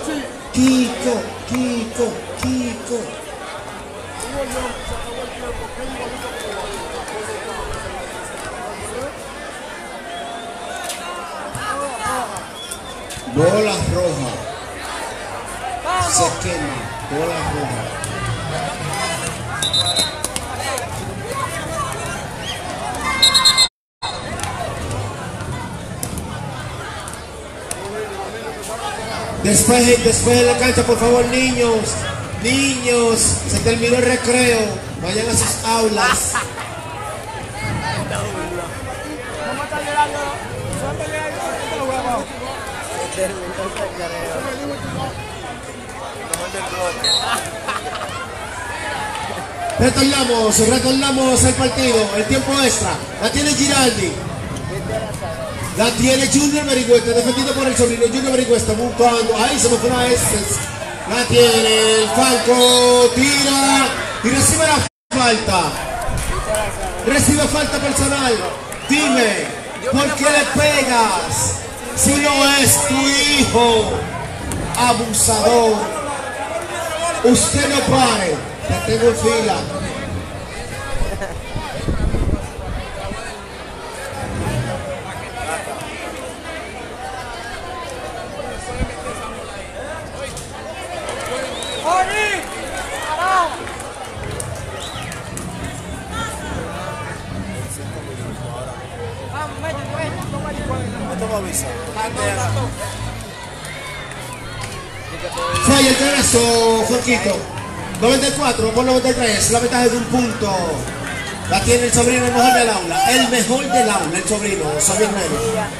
Kiko, Kiko, Kiko. Bola roja. Se quema. Bola roja. Despeje la cancha, por favor, niños. Niños, se terminó el recreo. Vayan a sus aulas. Vamos a estar llorando. Suéltale ahí, suéltale los huevos. Retornamos al partido. El tiempo extra. La tiene Giraldi. La tiene Junior Merigüesta, defendido por el sobrino. Junior Merigüesta buscando. Ahí se me fue una Estes. La tiene el Falco. Tira. Y recibe la falta. Recibe falta personal. Dime, ¿por qué le pegas? Si no es tu hijo. Abusador. Usted no pare. Te tengo en fila. Falla el canasto, Jorquito. 94 por 93, la ventaja es de un punto. La tiene el sobrino, el mejor del aula. El mejor del aula, el sobrino, Xavier Melo.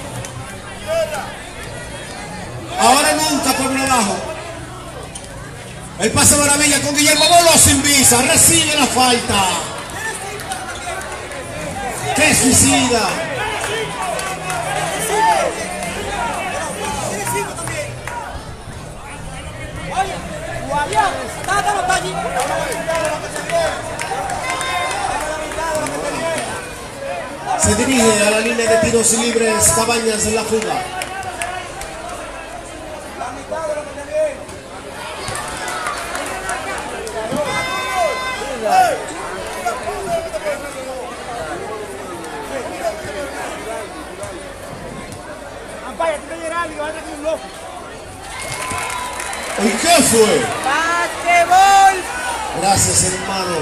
Ahora nunca, por abajo. El pase maravilla con Guillermo Bolo sin visa. Recibe la falta. ¡Qué suicida! Se dirige a la línea de tiros libres Cabañas en la fuga. ¿Y qué fue? ¡Basquetbol! Gracias, hermano.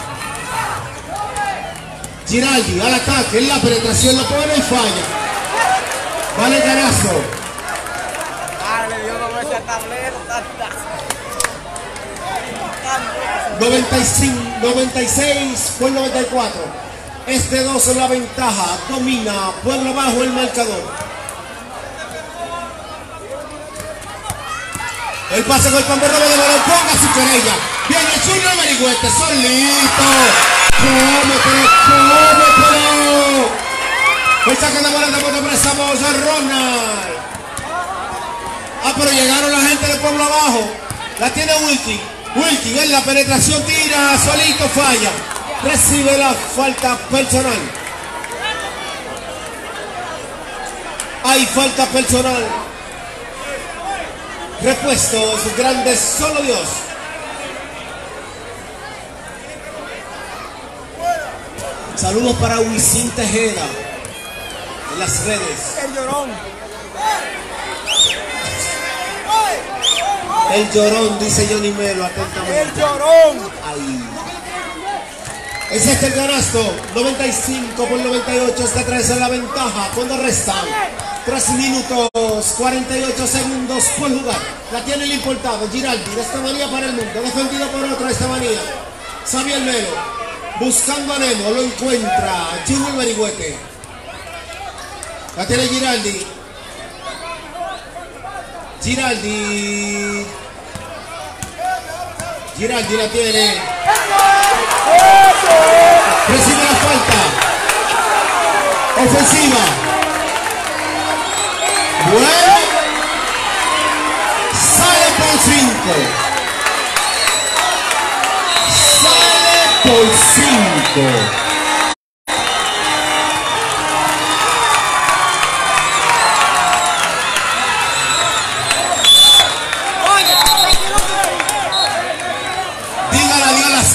Giraldi al ataque, en la penetración, la pone y falla. Vale canasto. Dale, Dios, no me echa tablero. 96 por 94. Este 2 en la ventaja. Domina Pueblo Bajo el marcador. El pase con el pambero de balón, ponga su querella. Viene el Junior Merigüete, solito. ¡Cómetelo! El saque de bola de prestamos a Ronald. Pero llegaron la gente de Pueblo Abajo. La tiene Wilkin. Wilkin en la penetración tira, solito falla. Recibe la falta personal. Hay falta personal. Repuestos grandes, solo Dios. Saludos para Wisin Tejeda en las redes. El llorón. El llorón, dice Johnny Melo atentamente. El llorón. Ahí. Es este el canasto. 95 por 98. Está 3 en la ventaja. Cuando restan 3 minutos 48 segundos por jugar. La tiene el importado Giraldi. De Estebanía para el mundo. Defendido por otro Estebanía. Xavier Melo. Buscando a Nemo. Lo encuentra Junior Merigüete. La tiene Giraldi. Giraldi la tiene. Recibe la falta. Ofensiva. Bueno. Sale por 5. Sale por 5.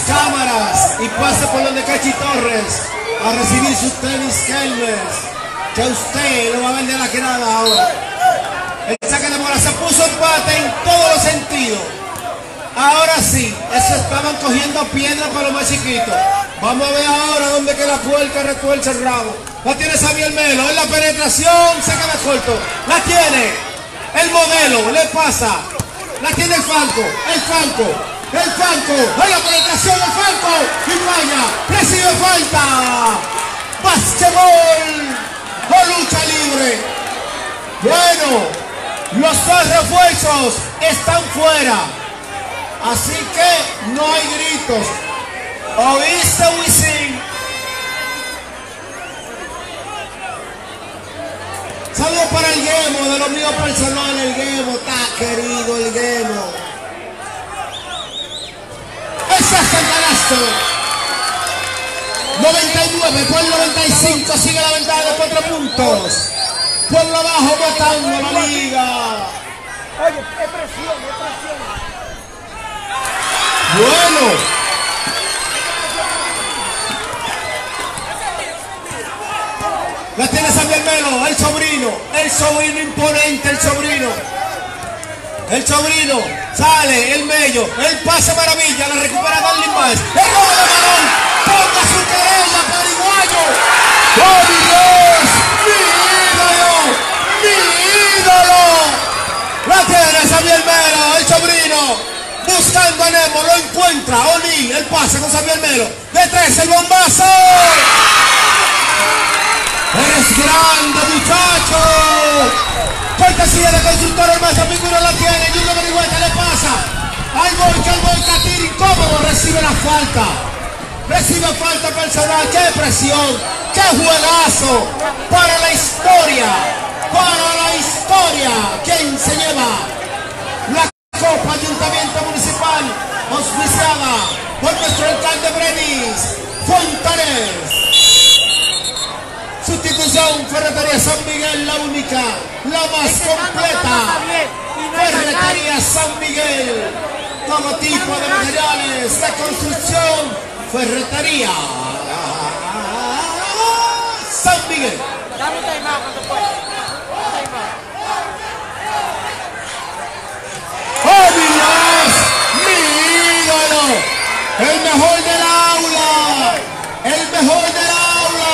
cámaras y pase por donde Cachi Torres a recibir sus tenis Kelmers, que usted lo va a ver de la grada ahora. El saque de bola se puso empate en todos los sentidos. Ahora sí, eso estaban cogiendo piedra para los más chiquitos. Vamos a ver ahora dónde que la puerca retuerce el rabo. La tiene Xavier Melo, en la penetración se queda corto. La tiene el modelo, le pasa. La tiene el Franco, en la penetración el Franco y falla, recibe falta. Básquetbol o lucha libre. Bueno, los dos refuerzos están fuera, así que no hay gritos. ¿Oíste, Wisin? Saludos para el Gemo, de lo mío personal, el Gemo, está querido el Gemo. Ese es el canasto. 99 por 95, sigue la ventaja de 4 puntos. Por lo abajo matando la liga. Oye, es presión. Bueno. La tiene Xavier Melo, el sobrino imponente, el sobrino, sale, el Mello, el pase maravilla, la recupera Darlin Más, el robo de balón, ponga su querella, Paraguayo. ¡Oh, Dios! ¡Mi ídolo! La tiene Xavier Melo, el sobrino, buscando a Nemo, lo encuentra, O'Neal, el pase con Xavier Melo, de 3, el bombazo. ¡Eres grande, muchacho! Cortesía de Constructor Hermosa, Pinguino la tiene, Junior Berigüeta le pasa. Al Boica, tira incómodo, recibe la falta. Recibe falta personal, qué presión, qué juegazo. Para la historia. ¿Quién se lleva la Copa Ayuntamiento Municipal? Auspiciada por nuestro alcalde Brenis Fontanes. Sustitución, Ferretería San Miguel, la única, la más completa. Ferretería San Miguel, todo tipo de materiales de construcción. Ferretería San Miguel. ¡Oh, Dios! ¡Mi ídolo! ¡El mejor del aula! ¡El mejor del aula!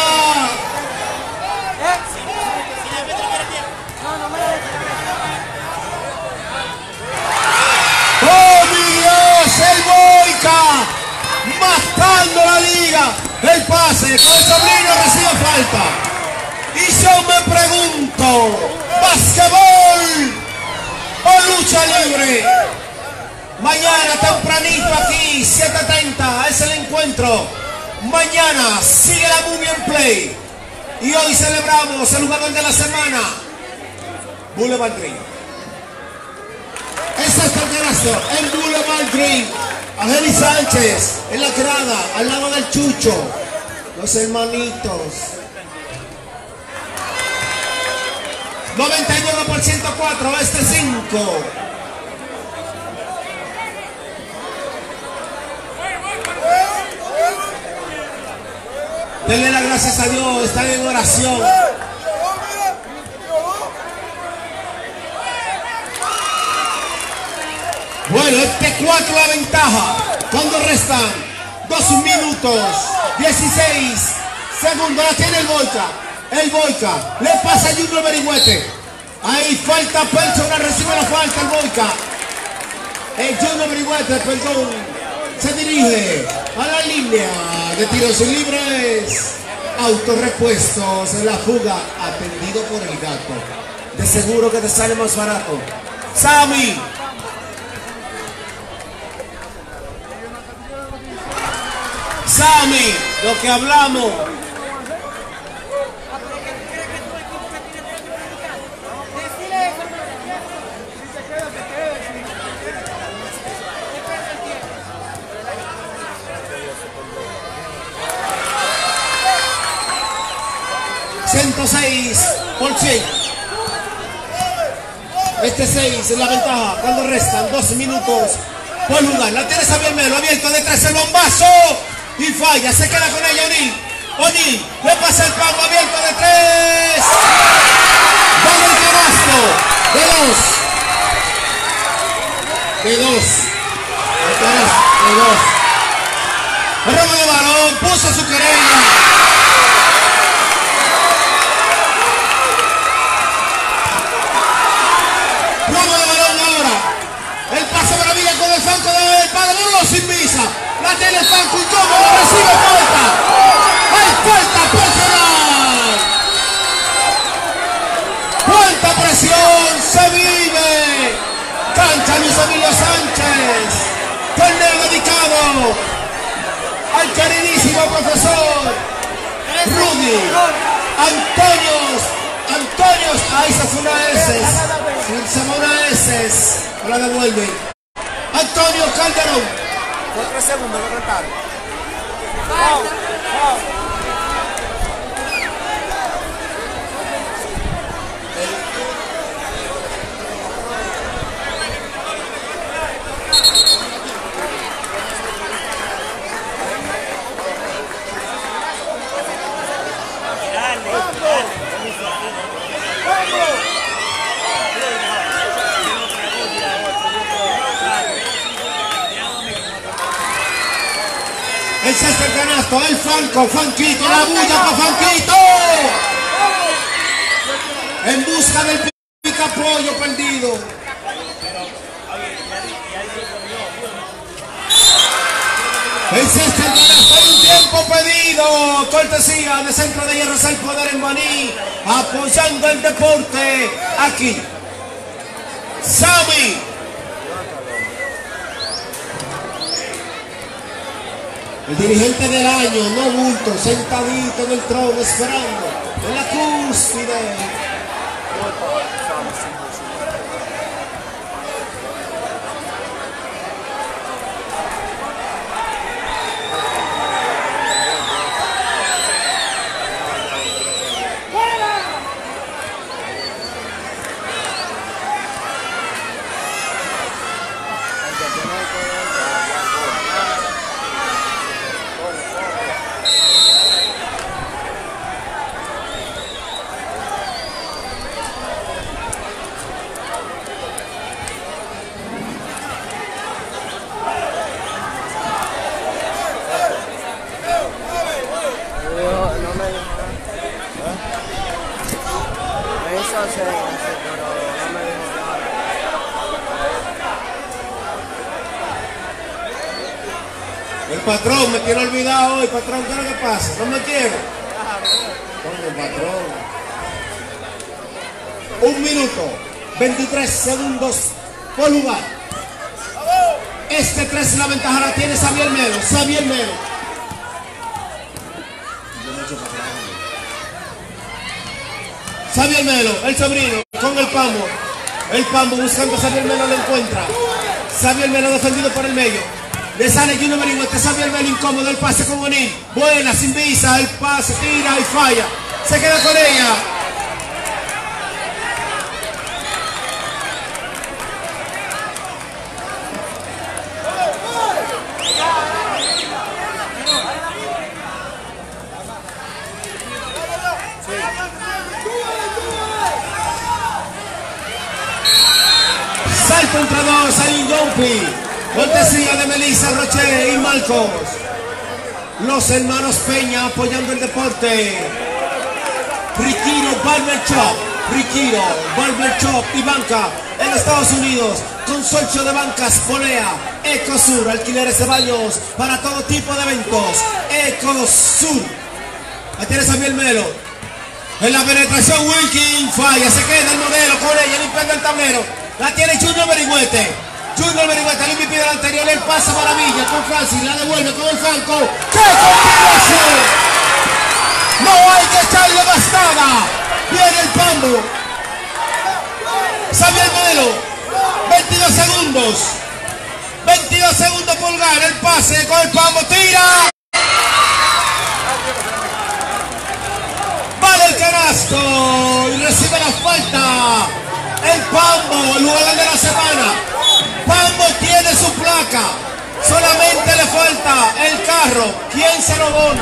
¡Oh, mi Dios! ¡El Boica! ¡Matando la liga! El pase con el sobrino recibe falta. Y yo me pregunto, ¿básquetbol o lucha libre? Mañana tempranito aquí, 7:30, es el encuentro. Mañana sigue la Movie and Play. Y hoy celebramos el jugador de la semana, Boulevard Green. Ese es el canasto en Boulevard Green. Angeli Sánchez en la grada, al lado del Chucho. Los hermanitos. 99 por 104, este 5. Denle las gracias a Dios, están en oración. Bueno, este 4 la ventaja. Cuando restan 2 minutos 16 segundos, la tiene el Boica. El Boica le pasa a Junior Berigüete. Ahí falta personal, recibe la falta el Boica. El Junior Berigüete, perdón, se dirige a la línea de tiros libres. Autorepuestos en la fuga, atendido por el gato. De seguro que te sale más barato. Sammy. Sammy, lo que hablamos. $106%. Este 6 es la ventaja cuando restan 2 minutos por jugar. La tiene Xavier Melo, abierto de tres, el bombazo. Y falla, se queda con ella O'Neal. O'Neal, le pasa el pavo abierto de tres. Va el canasto. De dos. De dos. De dos. El robo de balón, puso su querella. Robo de balón ahora. El pase maravilla con el flanco del padre, no sin visa. La tiene el flanco incómodo, recibe falta. Hay falta personal. Cuánta presión se vive. Cancha Luis Emilio Sánchez. Torneo dedicado al queridísimo profesor Rudy Antonio, ahí se fue una S, se fue una S, la devuelve. Antonio Calderón. Fue 3 segundos que rentaron. El sexto canasto, el Franco, Franquito, la bulla para Franquito. En busca del picapollo perdido. El sexto canasto, hay un tiempo pedido. Cortesía de Centro de Hierros El Poder en Baní. Apoyando el deporte aquí. Sammy. El dirigente del año, no bulto, sentadito en el trono, esperando en la cúspide. El patrón me tiene olvidado hoy, patrón, ¿qué es lo que pasa? ¿No me quiere? Coño, patrón. 1 minuto, 23 segundos por lugar. Este 3 la ventaja la tiene Xavier Melo. Xavier Melo. Xavier Melo, el sobrino, con el Pambo. El Pambo buscando a Xavier Melo, lo encuentra. Xavier Melo defendido por el medio. Le sale Junior Berigüete, Xavier Melo incómodo, el pase con O'Neal. Buena, sin visa, el pase, tira y falla. Se queda con ella. Salto entre dos, hay un jumpy. Cortesía de Melissa Roche y Marcos. Los hermanos Peña apoyando el deporte. Riquiro Barber Shop y banca en Estados Unidos. Consorcio de bancas Polea. Ecosur, alquileres de baños para todo tipo de eventos. Ecosur. Ahí tiene Xavier Melo. En la penetración Wilkin falla. Se queda el modelo con ella limpiando el tablero. La tiene Junior Berigüete. Junior Berigüete, el MVP del anterior, él pasa maravilla con Francis, la devuelve con el Franco. ¡Qué continuación! No hay que echarle más nada. Viene el Pambo. Xavier Melo, 22 segundos. 22 segundos por ganar el pase con el Pambo, tira. Vale el canasto y recibe la falta. El Pambo, el jugador de la semana. Pambo tiene su placa. Solamente le falta el carro. ¿Quién se lo dona?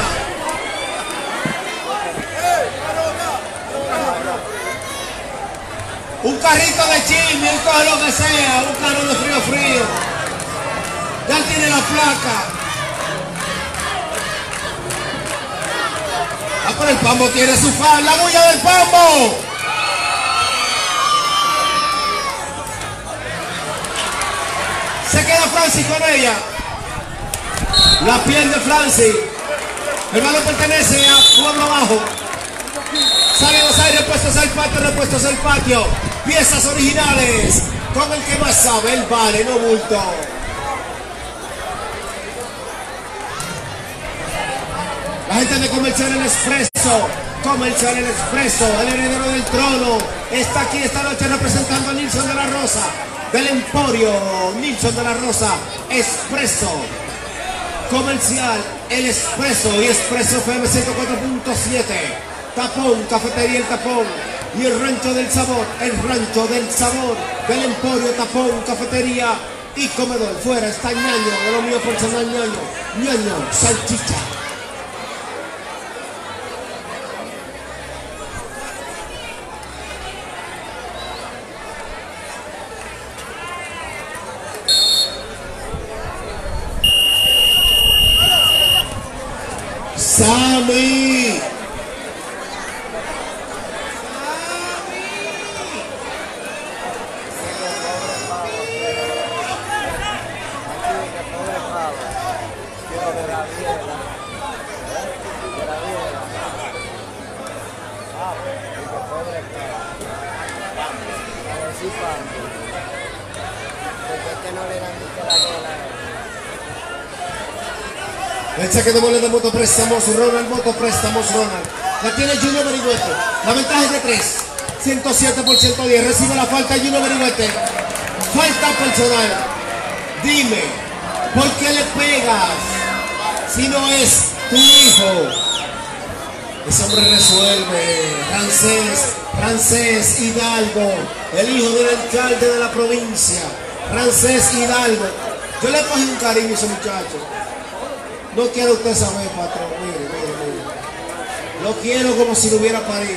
Un carrito de chisme, un carro lo que sea, un carro de frío. Ya tiene la placa. Ah, pero el Pambo tiene su fan, la bulla del Pambo. Se queda Francis con ella. La pierde Francis. El balón pertenece a Pueblo Abajo. Salimos ahí, repuestos al patio. Piezas originales. Con el que más sabe, el vale, no bulto. La gente de Comercial El Expreso. Comercial El Expreso, el heredero del trono. Está aquí esta noche representando a Nilson de la Rosa. Del Emporio, Nilson de la Rosa. Expreso. Comercial El Expreso y Expreso FM 104.7. Tapón, Cafetería El Tapón. Y el Rancho del Sabor, del Emporio, Tapón, Cafetería y Comedor. Fuera está Ñaño, de lo mío personal Ñaño, salchicha. Sammy. El saque de bola de Motopréstamos Ronald, Ronald. La tiene Junior Berigüete. La ventaja es de 3. 107%10. Recibe la falta Junior Berigüete. Falta personal. Dime, ¿por qué le pegas si no es tu hijo? Ese hombre resuelve. Rancés Hidalgo, el hijo del alcalde de la provincia. Rancés Hidalgo. Yo le cogí un cariño a ese muchacho. No quiero usted saber, patrón. Mire. Lo quiero como si lo hubiera parido.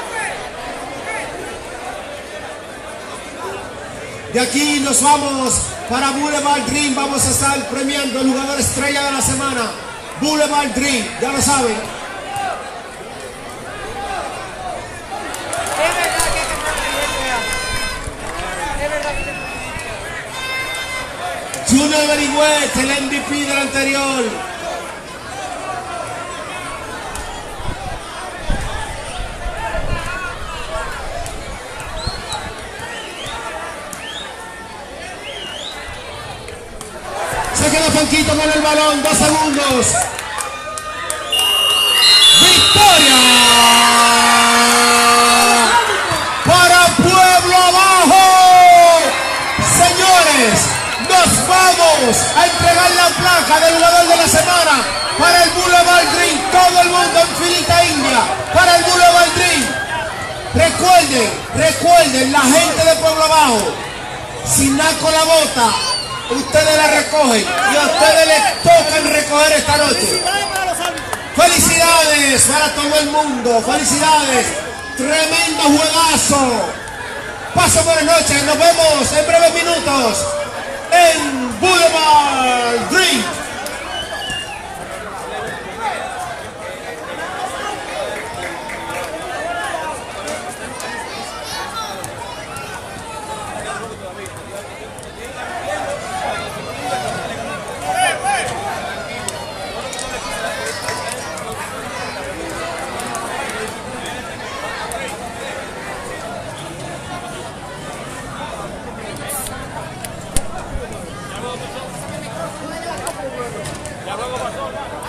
De aquí nos vamos para Boulevard Dream. Vamos a estar premiando el jugador estrella de la semana. Boulevard Dream, ya lo saben. Junior Berigüete, el MVP del anterior. Se queda Panquito con el balón, 2 segundos. ¡Victoria! ¡Para Pueblo Abajo! Señores, nos vamos a entregar la placa del jugador de la semana para el Boulevard Dream. Todo el mundo en filita india para el Boulevard Dream. Recuerden, la gente de Pueblo Abajo, si Naco la bota, ustedes la recogen y a ustedes les tocan recoger esta noche. Felicidades para todo el mundo, felicidades, tremendo juegazo. Paso buenas noches, nos vemos en breves minutos en Boulevard Dream. Ya luego pasó.